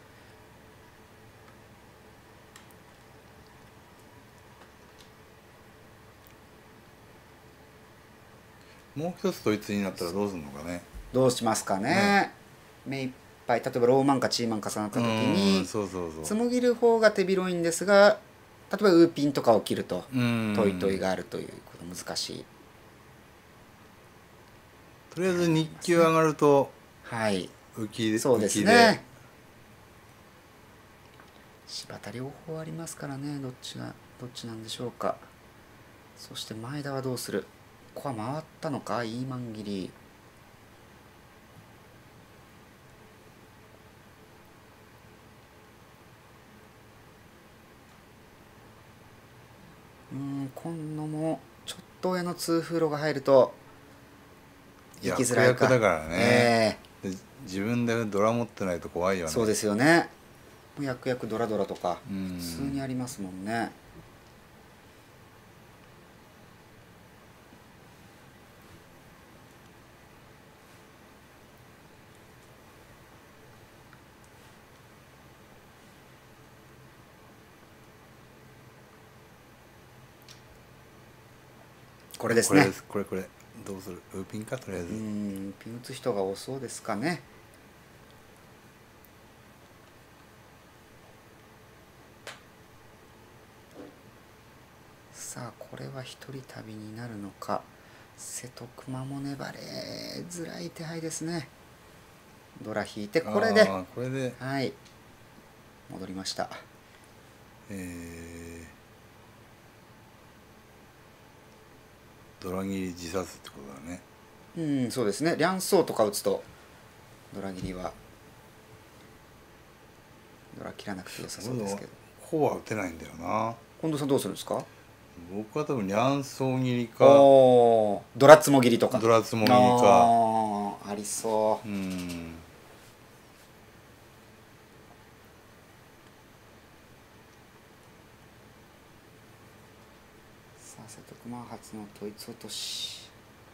もう一つ統一になったらどうするのかね。 どうしますかね。目いっぱい例えばローマンかチーマン重なった時にそうそうそうつもぎる方が手広いんですが、例えばウーピンとかを切るとトイトイとがあるということ難しい。 りあえず日給上がるとはい浮きでそうですね。柴田両方ありますからね、どっちなんでしょうか。そして前田はどうする。ここは回ったのか、イーマン切り。今野もちょっと上の2風呂が入ると行きづらいか。 役だからね、で自分でドラ持ってないと怖いよね。 そうですよね。役ドラドラとかうん普通にありますもんね。これですね。 これどうする。ウーピンかとりあえず。 ピン打つ人が多そうですかね。さあこれは一人旅になるのか。瀬戸熊も粘れづらい手配ですね。ドラ引いてこれではい戻りました。 ドラ切り自殺ってことだね。 そうですね。両相とか打つとドラ切りはドラ切らなくて良さそうですけど。 こうは打てないんだよな。 近藤さんどうするんですか。 僕は多分両相切りかドラツモ切りとか。 ドラツモ切りかありそう。さあ瀬戸熊初の統一落とし。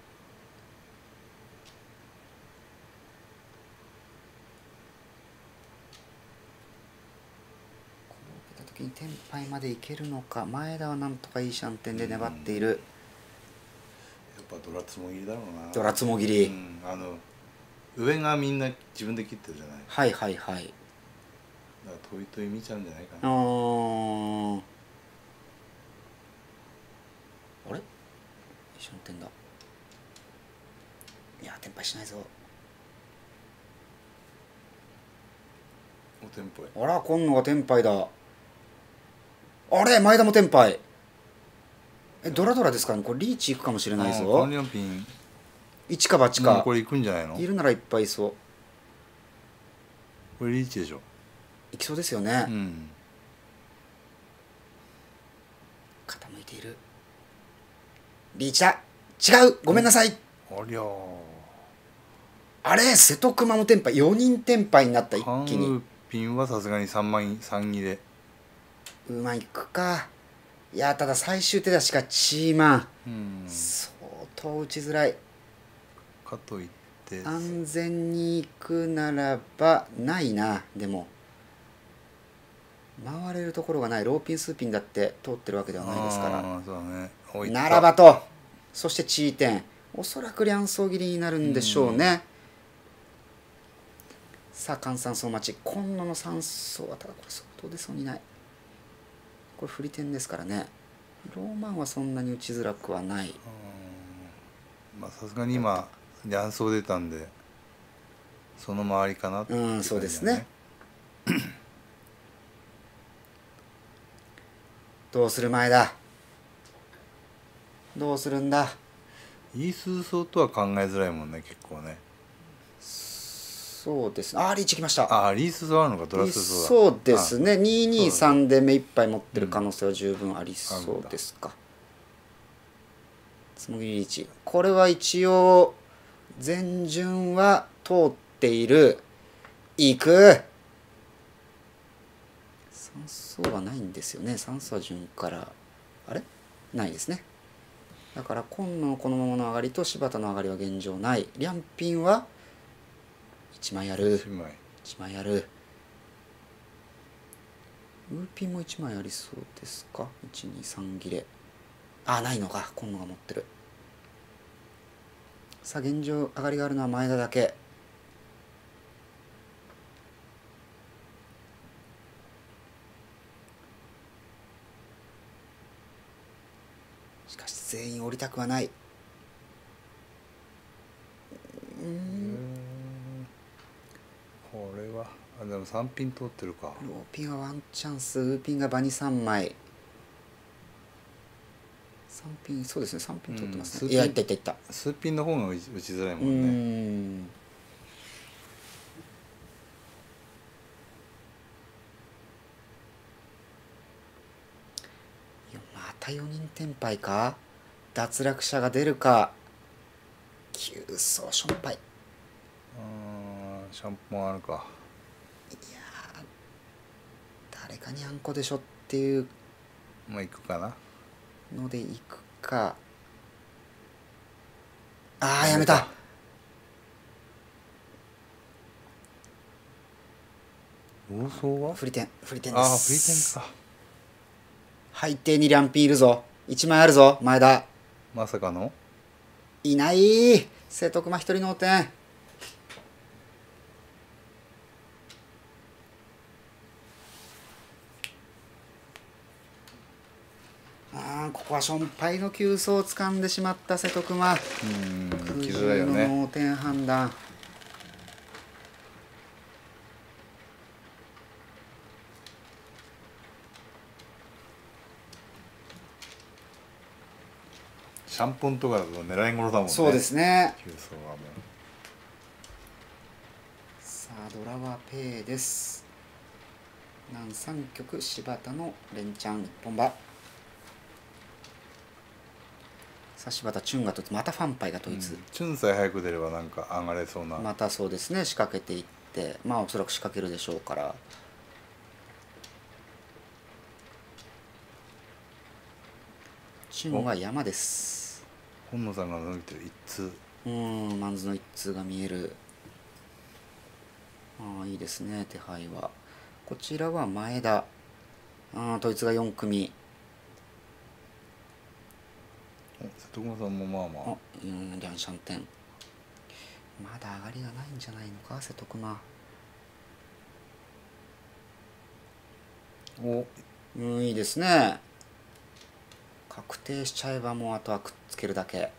時にテンパイまでいけるのか。前田はなんとかいいシャンテンで粘っている。 やっぱドラツモ切りだろうな。 ドラツモ切り、 上がみんな自分で切ってるじゃない。 はいはいはい。 だからトイトイ見ちゃうんじゃないかな。 あれいいシャンテンだ。いやテンパイしないぞ。 おテンポイ。 あら今野がテンパイだ。あれ前田もテンパイ。ドラドラですからね。これリーチいくかもしれないぞ。 コンリャンピン一か八か、 これいくんじゃないの。 いるならいっぱいいそう。 これリーチでしょ。 いきそうですよね、 うん。 傾いている。リーチだ。違う、ごめんなさい。 ありゃー。 あれ、瀬戸熊のテンパイ、4人テンパイになった。一ハンウ気にーピンはさすがに3万3切れ。 うまいくか。いや、ただ最終手出しがチーマン、 うん。 相当打ちづらい。 かといって安全に行くならばないな。でも回れるところがない。ローピンスーピンだって通ってるわけではないですから。 ああそうだね。置いたならばと、そしてチーテン、おそらくリャンソー切りになるんでしょうね。さあ換算層待ち、今野の3層はただこれ相当出そうにない。これ振り点ですからね。ローマンはそんなに打ちづらくはない。 まあさすがに今雀荘出たんでその周りかなっていう感じだね。 そうですね。どうする前だ。どうするんだ。 イースーソーとは考えづらいもんね、結構ね。 そうですね。リーチきました。 ああ、リースソーあるのか、ドラスソーだ。 そうですね。223で目いっぱい持ってる可能性は十分ありそうですか。つもぎリーチ。これは一応前順は通っている。行く。酸素はないんですよね。酸素は順からあれないですね。だから今野のこのままの上がりと柴田の上がりは現状ない。リャンピンは1枚ある。1枚ある。ウーピンも1枚ありそうですか。123切れ。ないのか。今野が持ってる。さあ現状上がりがあるのは前田だけ。しかし全員降りたくはない。 これはでも3ピン通ってるか。 ローピンはワンチャンス。ウーピンが場に3枚。3ピン、そうですね、3ピン取ってますね。いや、いったいったいった。 数ピンの方が打ちづらいもんね。 また4人テンパイか。脱落者が出るか。9層ションパイ。 シャンポンあるか。 いや誰かにあんこでしょっていうまあ行くかなので行くか。やめた。 ローソーは振り点です。 振り点か。 背底にリャンピンいるぞ。1枚あるぞ前田。 まさかのいない。瀬戸熊1人脳天。ここはションパイの急走を掴んでしまった瀬戸熊。 来づらいよね。 脳天判断。 シャンポンとかだと狙い頃だもんね。 そうですね。 急走はもう。 さあドラはペイです。南3局柴田の連チャン一本馬。さあ柴田チュンがとってまたファンパイが統一、 チュンさえ早く出ればなんか上がれそうな。 またそうですね、仕掛けていって、おそらく仕掛けるでしょうから。チュンは山です。 本野さんが伸びてる一通。 マンズの一通が見える。いいですね手配は。こちらは前田。統一が4組。 瀬戸熊さんもまあまあ。 リャンシャンテン。まだ上がりがないんじゃないのか瀬戸熊。いいですね。確定しちゃえばもうあとはくっつけるだけ。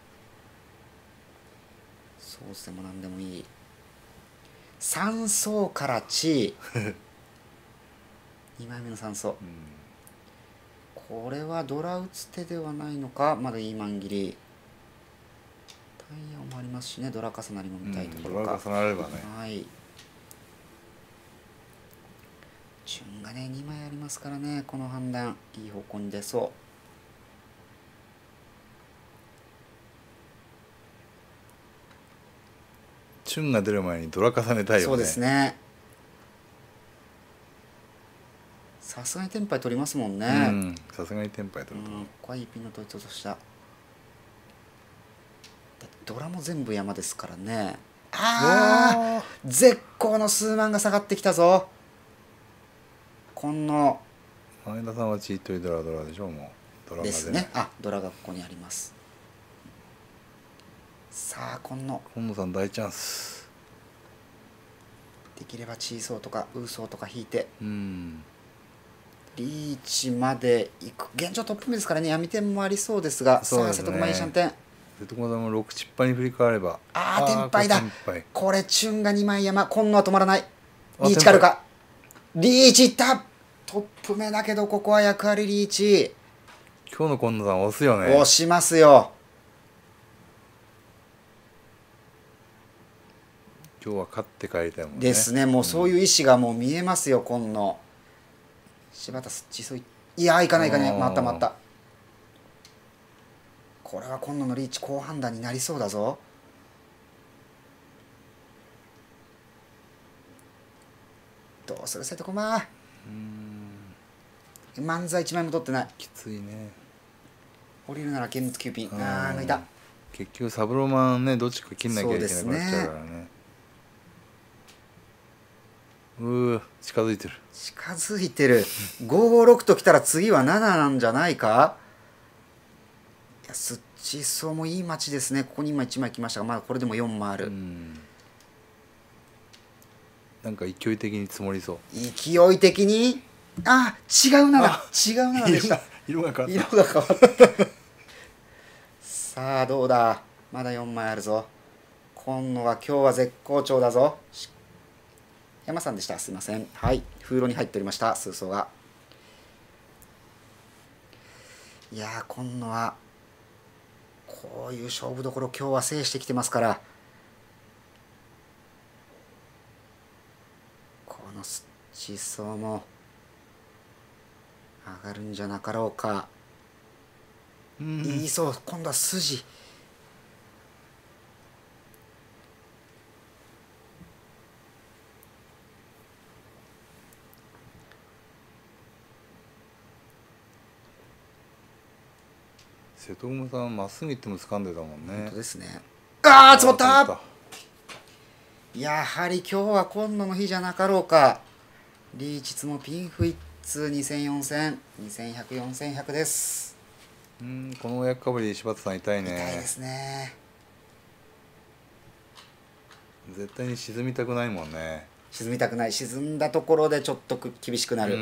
ソースでも何でもいい。3層から地2枚目の3層、これはドラ打つ手ではないのか。まだいいマン切り。タイヤもありますしね。ドラ重なりも見たいところか。 ドラ重なればね。 はい。 がね2枚ありますからね、この判断いい方向に出そう。 チュンが出る前にドラ重ねたいよね。 そうですね。さすがにテンパイ取りますもんね。 さすがにテンパイ取ると、 ここはいいピンの統一をした。だってドラも全部山ですからね。ああ絶好の数万が下がってきたぞ。この前田さんはチートイドラでしょ。もうドラが出ないですね。あ、ドラがここにあります。さあ今野さん大チャンス。 できればチーソーとかウーソーとか引いてうんリーチまでいく。現状トップ目ですからね、闇点もありそうですが、 そうですね、 さあ瀬戸駒いいシャンテン。 瀬戸駒さんも6チッパに振り替われば。 ああテンパイだ。 テンパイ。 これチュンが2枚山、今野は止まらない。リーチかるか。リーチいった。トップ目だけどここは役割リーチ。 今日の今野さん押すよね。 押しますよ。 今日は勝って帰りたいもんね。 ですね。もうそういう意思がもう見えますよ今野。柴田すっちそい。いやいかないかね。回った回った。これは今野のリーチ好判断になりそうだぞ。どうする瀬戸駒。漫才1枚も取ってない。 きついね。 降りるなら現物9ピン。ああ抜いた。 結局サブロマンねどっちか切んなきゃいけなくなっちゃうからね。近づいてる。 近づいてる。556ときたら次は7なんじゃないか。いやスッチソもいい待ちですね。ここに今1枚来ましたが、まだこれでも4枚ある。 なんか勢い的に積もりそう。 勢い的に。あ違う7。違う7でした。 色が変わった。 色が変わったさあどうだ。まだ4枚あるぞ。今野は今日は絶好調だぞ。山さんでした。すいません。はい。風呂に入っておりました。数層が。いやー今野はこういう勝負どころ今日は制してきてますから。このスッチソーも上がるんじゃなかろうか。いいそう。今度は筋。 瀬戸熊さんまっすぐ行っても掴んでたもんね。 本当ですね。ああ積もった。やはり今日は今野の日じゃなかろうか。リーチツもピンフ1通2000400021004100です。 この親かぶり柴田さん痛いね。 痛いですね。 絶対に沈みたくないもんね。 沈みたくない。沈んだところでちょっと厳しくなる。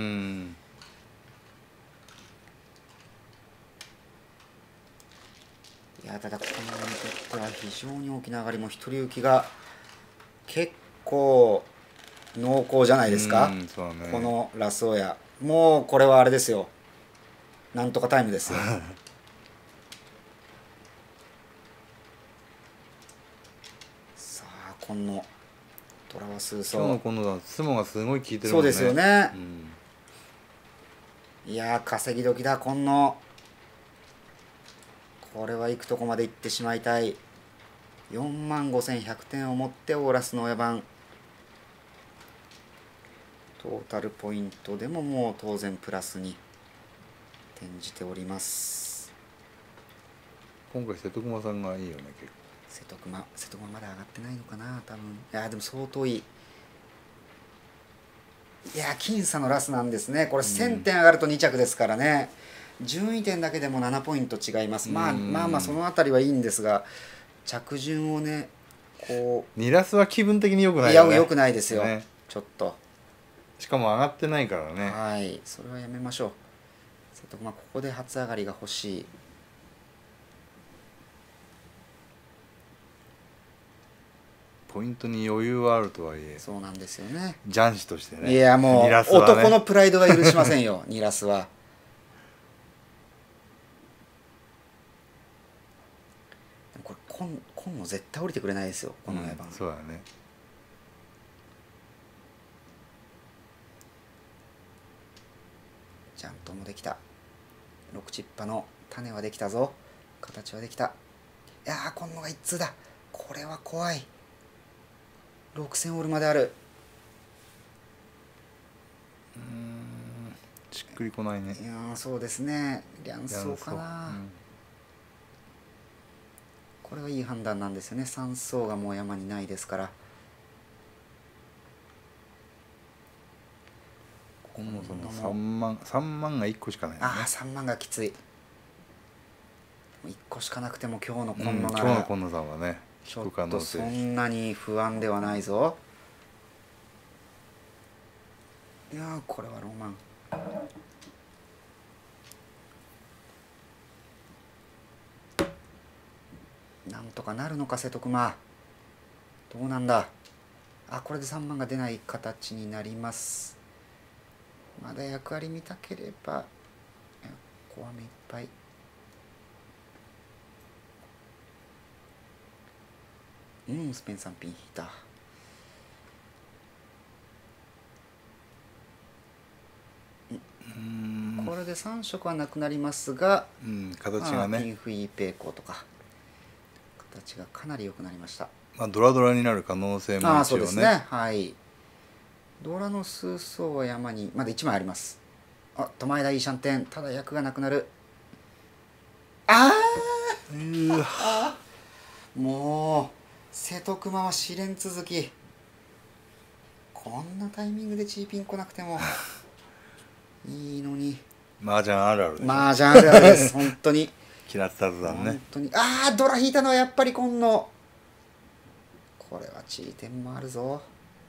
いやただ今野にとっては非常に大きな上がりも一人行きが結構濃厚じゃないですか。 そうね、 このラスオヤもうこれはあれですよ。なんとかタイムですよ。さあ今野トラは数層。 今日の今野だスモがすごい効いてるもんね。そうですよね。いや稼ぎ時だ今野。これは行くとこまで行ってしまいたい。45100点を持ってオーラスの親番。トータルポイントでももう当然プラスに転じております。 今回瀬戸熊さんがいいよね結構。 瀬戸熊まだ上がってないのかな多分。いやでも相当いい。いや僅差のラスなんですね。これ1000点上がると2着ですからね。順位点だけでも7ポイント違います。まあその辺りはいいんですが着順をねこう 2ラスは気分的に良くないよね。 いや良くないですよ、ね、ちょっと。 しかも上がってないからね。 はいそれはやめましょう。瀬戸熊ここで初上がりが欲しい。 ポイントに余裕はあるとはいえそうなんですよね。 雀士としてね。 いやもう、ね、男のプライドが許しませんよ2ラスは。これ今野絶対降りてくれないですよこのエヴァン、 そうだね。 音もできた。6チッパの種はできたぞ。形はできた。いやー、今度が1通だ。これは怖い。6000オールまである。 しっくりこないね。 いやー、そうですね。両層かな、これはいい判断なんですよね。3層がもう山にないですから。 このその3万が1個しかない、ね、 ああ、3万がきつい。1個しかなくても今日の今野なら、 今日の今野さんはね、 ちょっとそんなに不安ではないぞ。いやー、これはロマン。なんとかなるのか瀬戸熊。どうなんだ。あ、これで3万が出ない形になります。まだ役割見たければ、ここは目いっぱい。スペン3ピン引いた。これで3色はなくなりますが、 形がね、 ピンフイーペイコーとか形がかなり良くなりました。 ドラドラになる可能性も一応ね。 そうですね。はい。ドラの数層は山にまだ1枚あります。トマエダいいシャンテン。ただ役がなくなる。もう瀬戸熊は試練続き。こんなタイミングでチーピン来なくてもいいのに。 麻雀あるある。 麻雀あるあるです。本当に。 キラッタズだね。 本当に。ドラ引いたのはやっぱり今野。これはチーテンもあるぞ。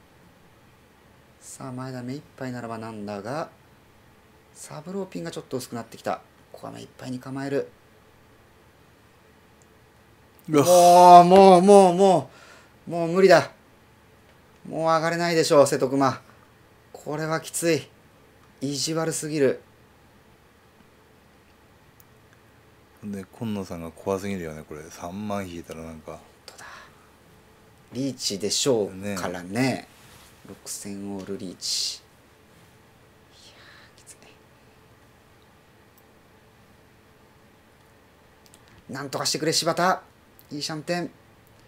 さあ前田目いっぱいならばなんだが、サブローピンがちょっと薄くなってきた。ここは目いっぱいに構える。もう無理だ。もう上がれないでしょう瀬戸熊。これはきつい。意地悪すぎる。 で今野さんが怖すぎるよね。これ3万引いたらなんか。 本当だ。リーチでしょうからね。6000オールリーチ。いやーきつい。なんとかしてくれ柴田。いいシャンテン。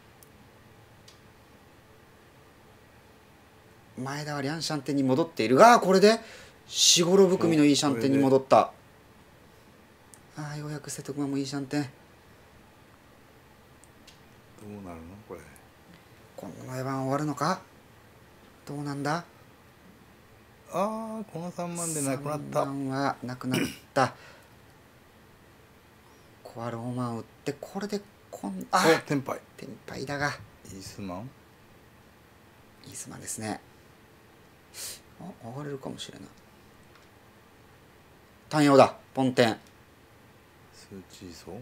前田はリャンシャンテンに戻っているが、これでしごろ含みのいいシャンテンに戻った。ようやく瀬戸熊もいいシャンテン。どうなるのこれ。 今度のエヴァン終わるのか。どうなんだ。 この3万でなくなった。 3万はなくなった。コアローマン打ってこれでテンパイ。 テンパイだがイースマンですね。上がれるかもしれない。単葉だ。ポンテン。 スーチーソー。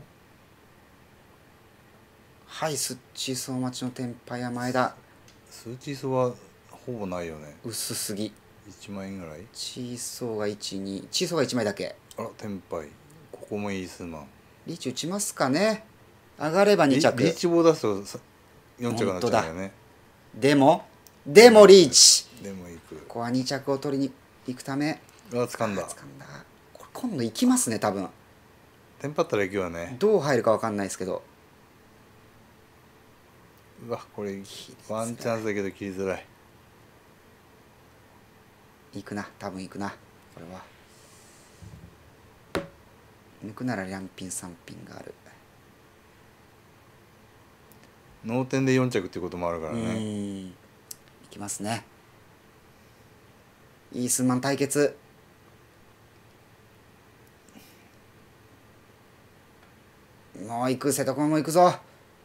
はい、スッチーソー待ちのテンパイや前田。 スーチーソーはほぼないよね。 薄すぎ。 1万円ぐらい。 チーソーが1、2。チーソーが1枚だけ。 テンパイ。ここもイースマン。 リーチ打ちますかね。上がれば2着。 リーチ棒出すと4着になっちゃうよね。 でもリーチ。 でも行く。 ここは2着を取りに行くため。 掴んだ。 これ今度行きますね多分。 テンパったら行くよね。 どう入るか分かんないですけど。 これワンチャンスだけど切りづらい。 行くな、多分行くな。これは抜くなら両ピン3ピンがある。 脳天で4着っていうこともあるからね。 いきますね。イースマン対決。もう行く。瀬戸熊も行くぞ。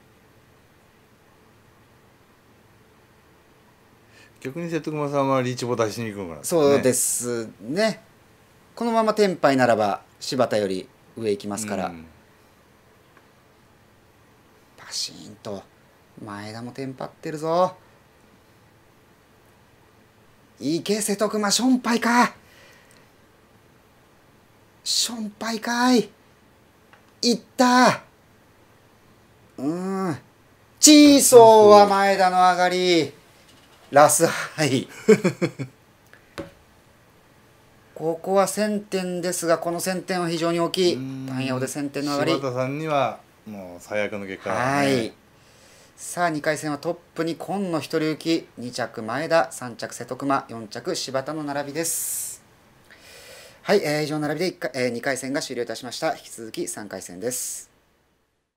逆に瀬戸熊さんはリーチ棒出しに行くのかな。 そうですね。このままテンパイならば柴田より上行きますから、パシーンと。前田もテンパってるぞ。いけ瀬戸熊。ションパイか。ションパイかい。いった。チーソーは前田の上がり。ラスハイ。 ここは1000点ですが、この1000点は非常に大きい。単ヤオで1000点の上がり。 柴田さんにはもう最悪の結果だね。 はい。さあ2回戦はトップに今野一人行き、2着前田、3着瀬戸熊、4着柴田の並びです。はい、以上の並びで2回戦が終了いたしました。引き続き3回戦です。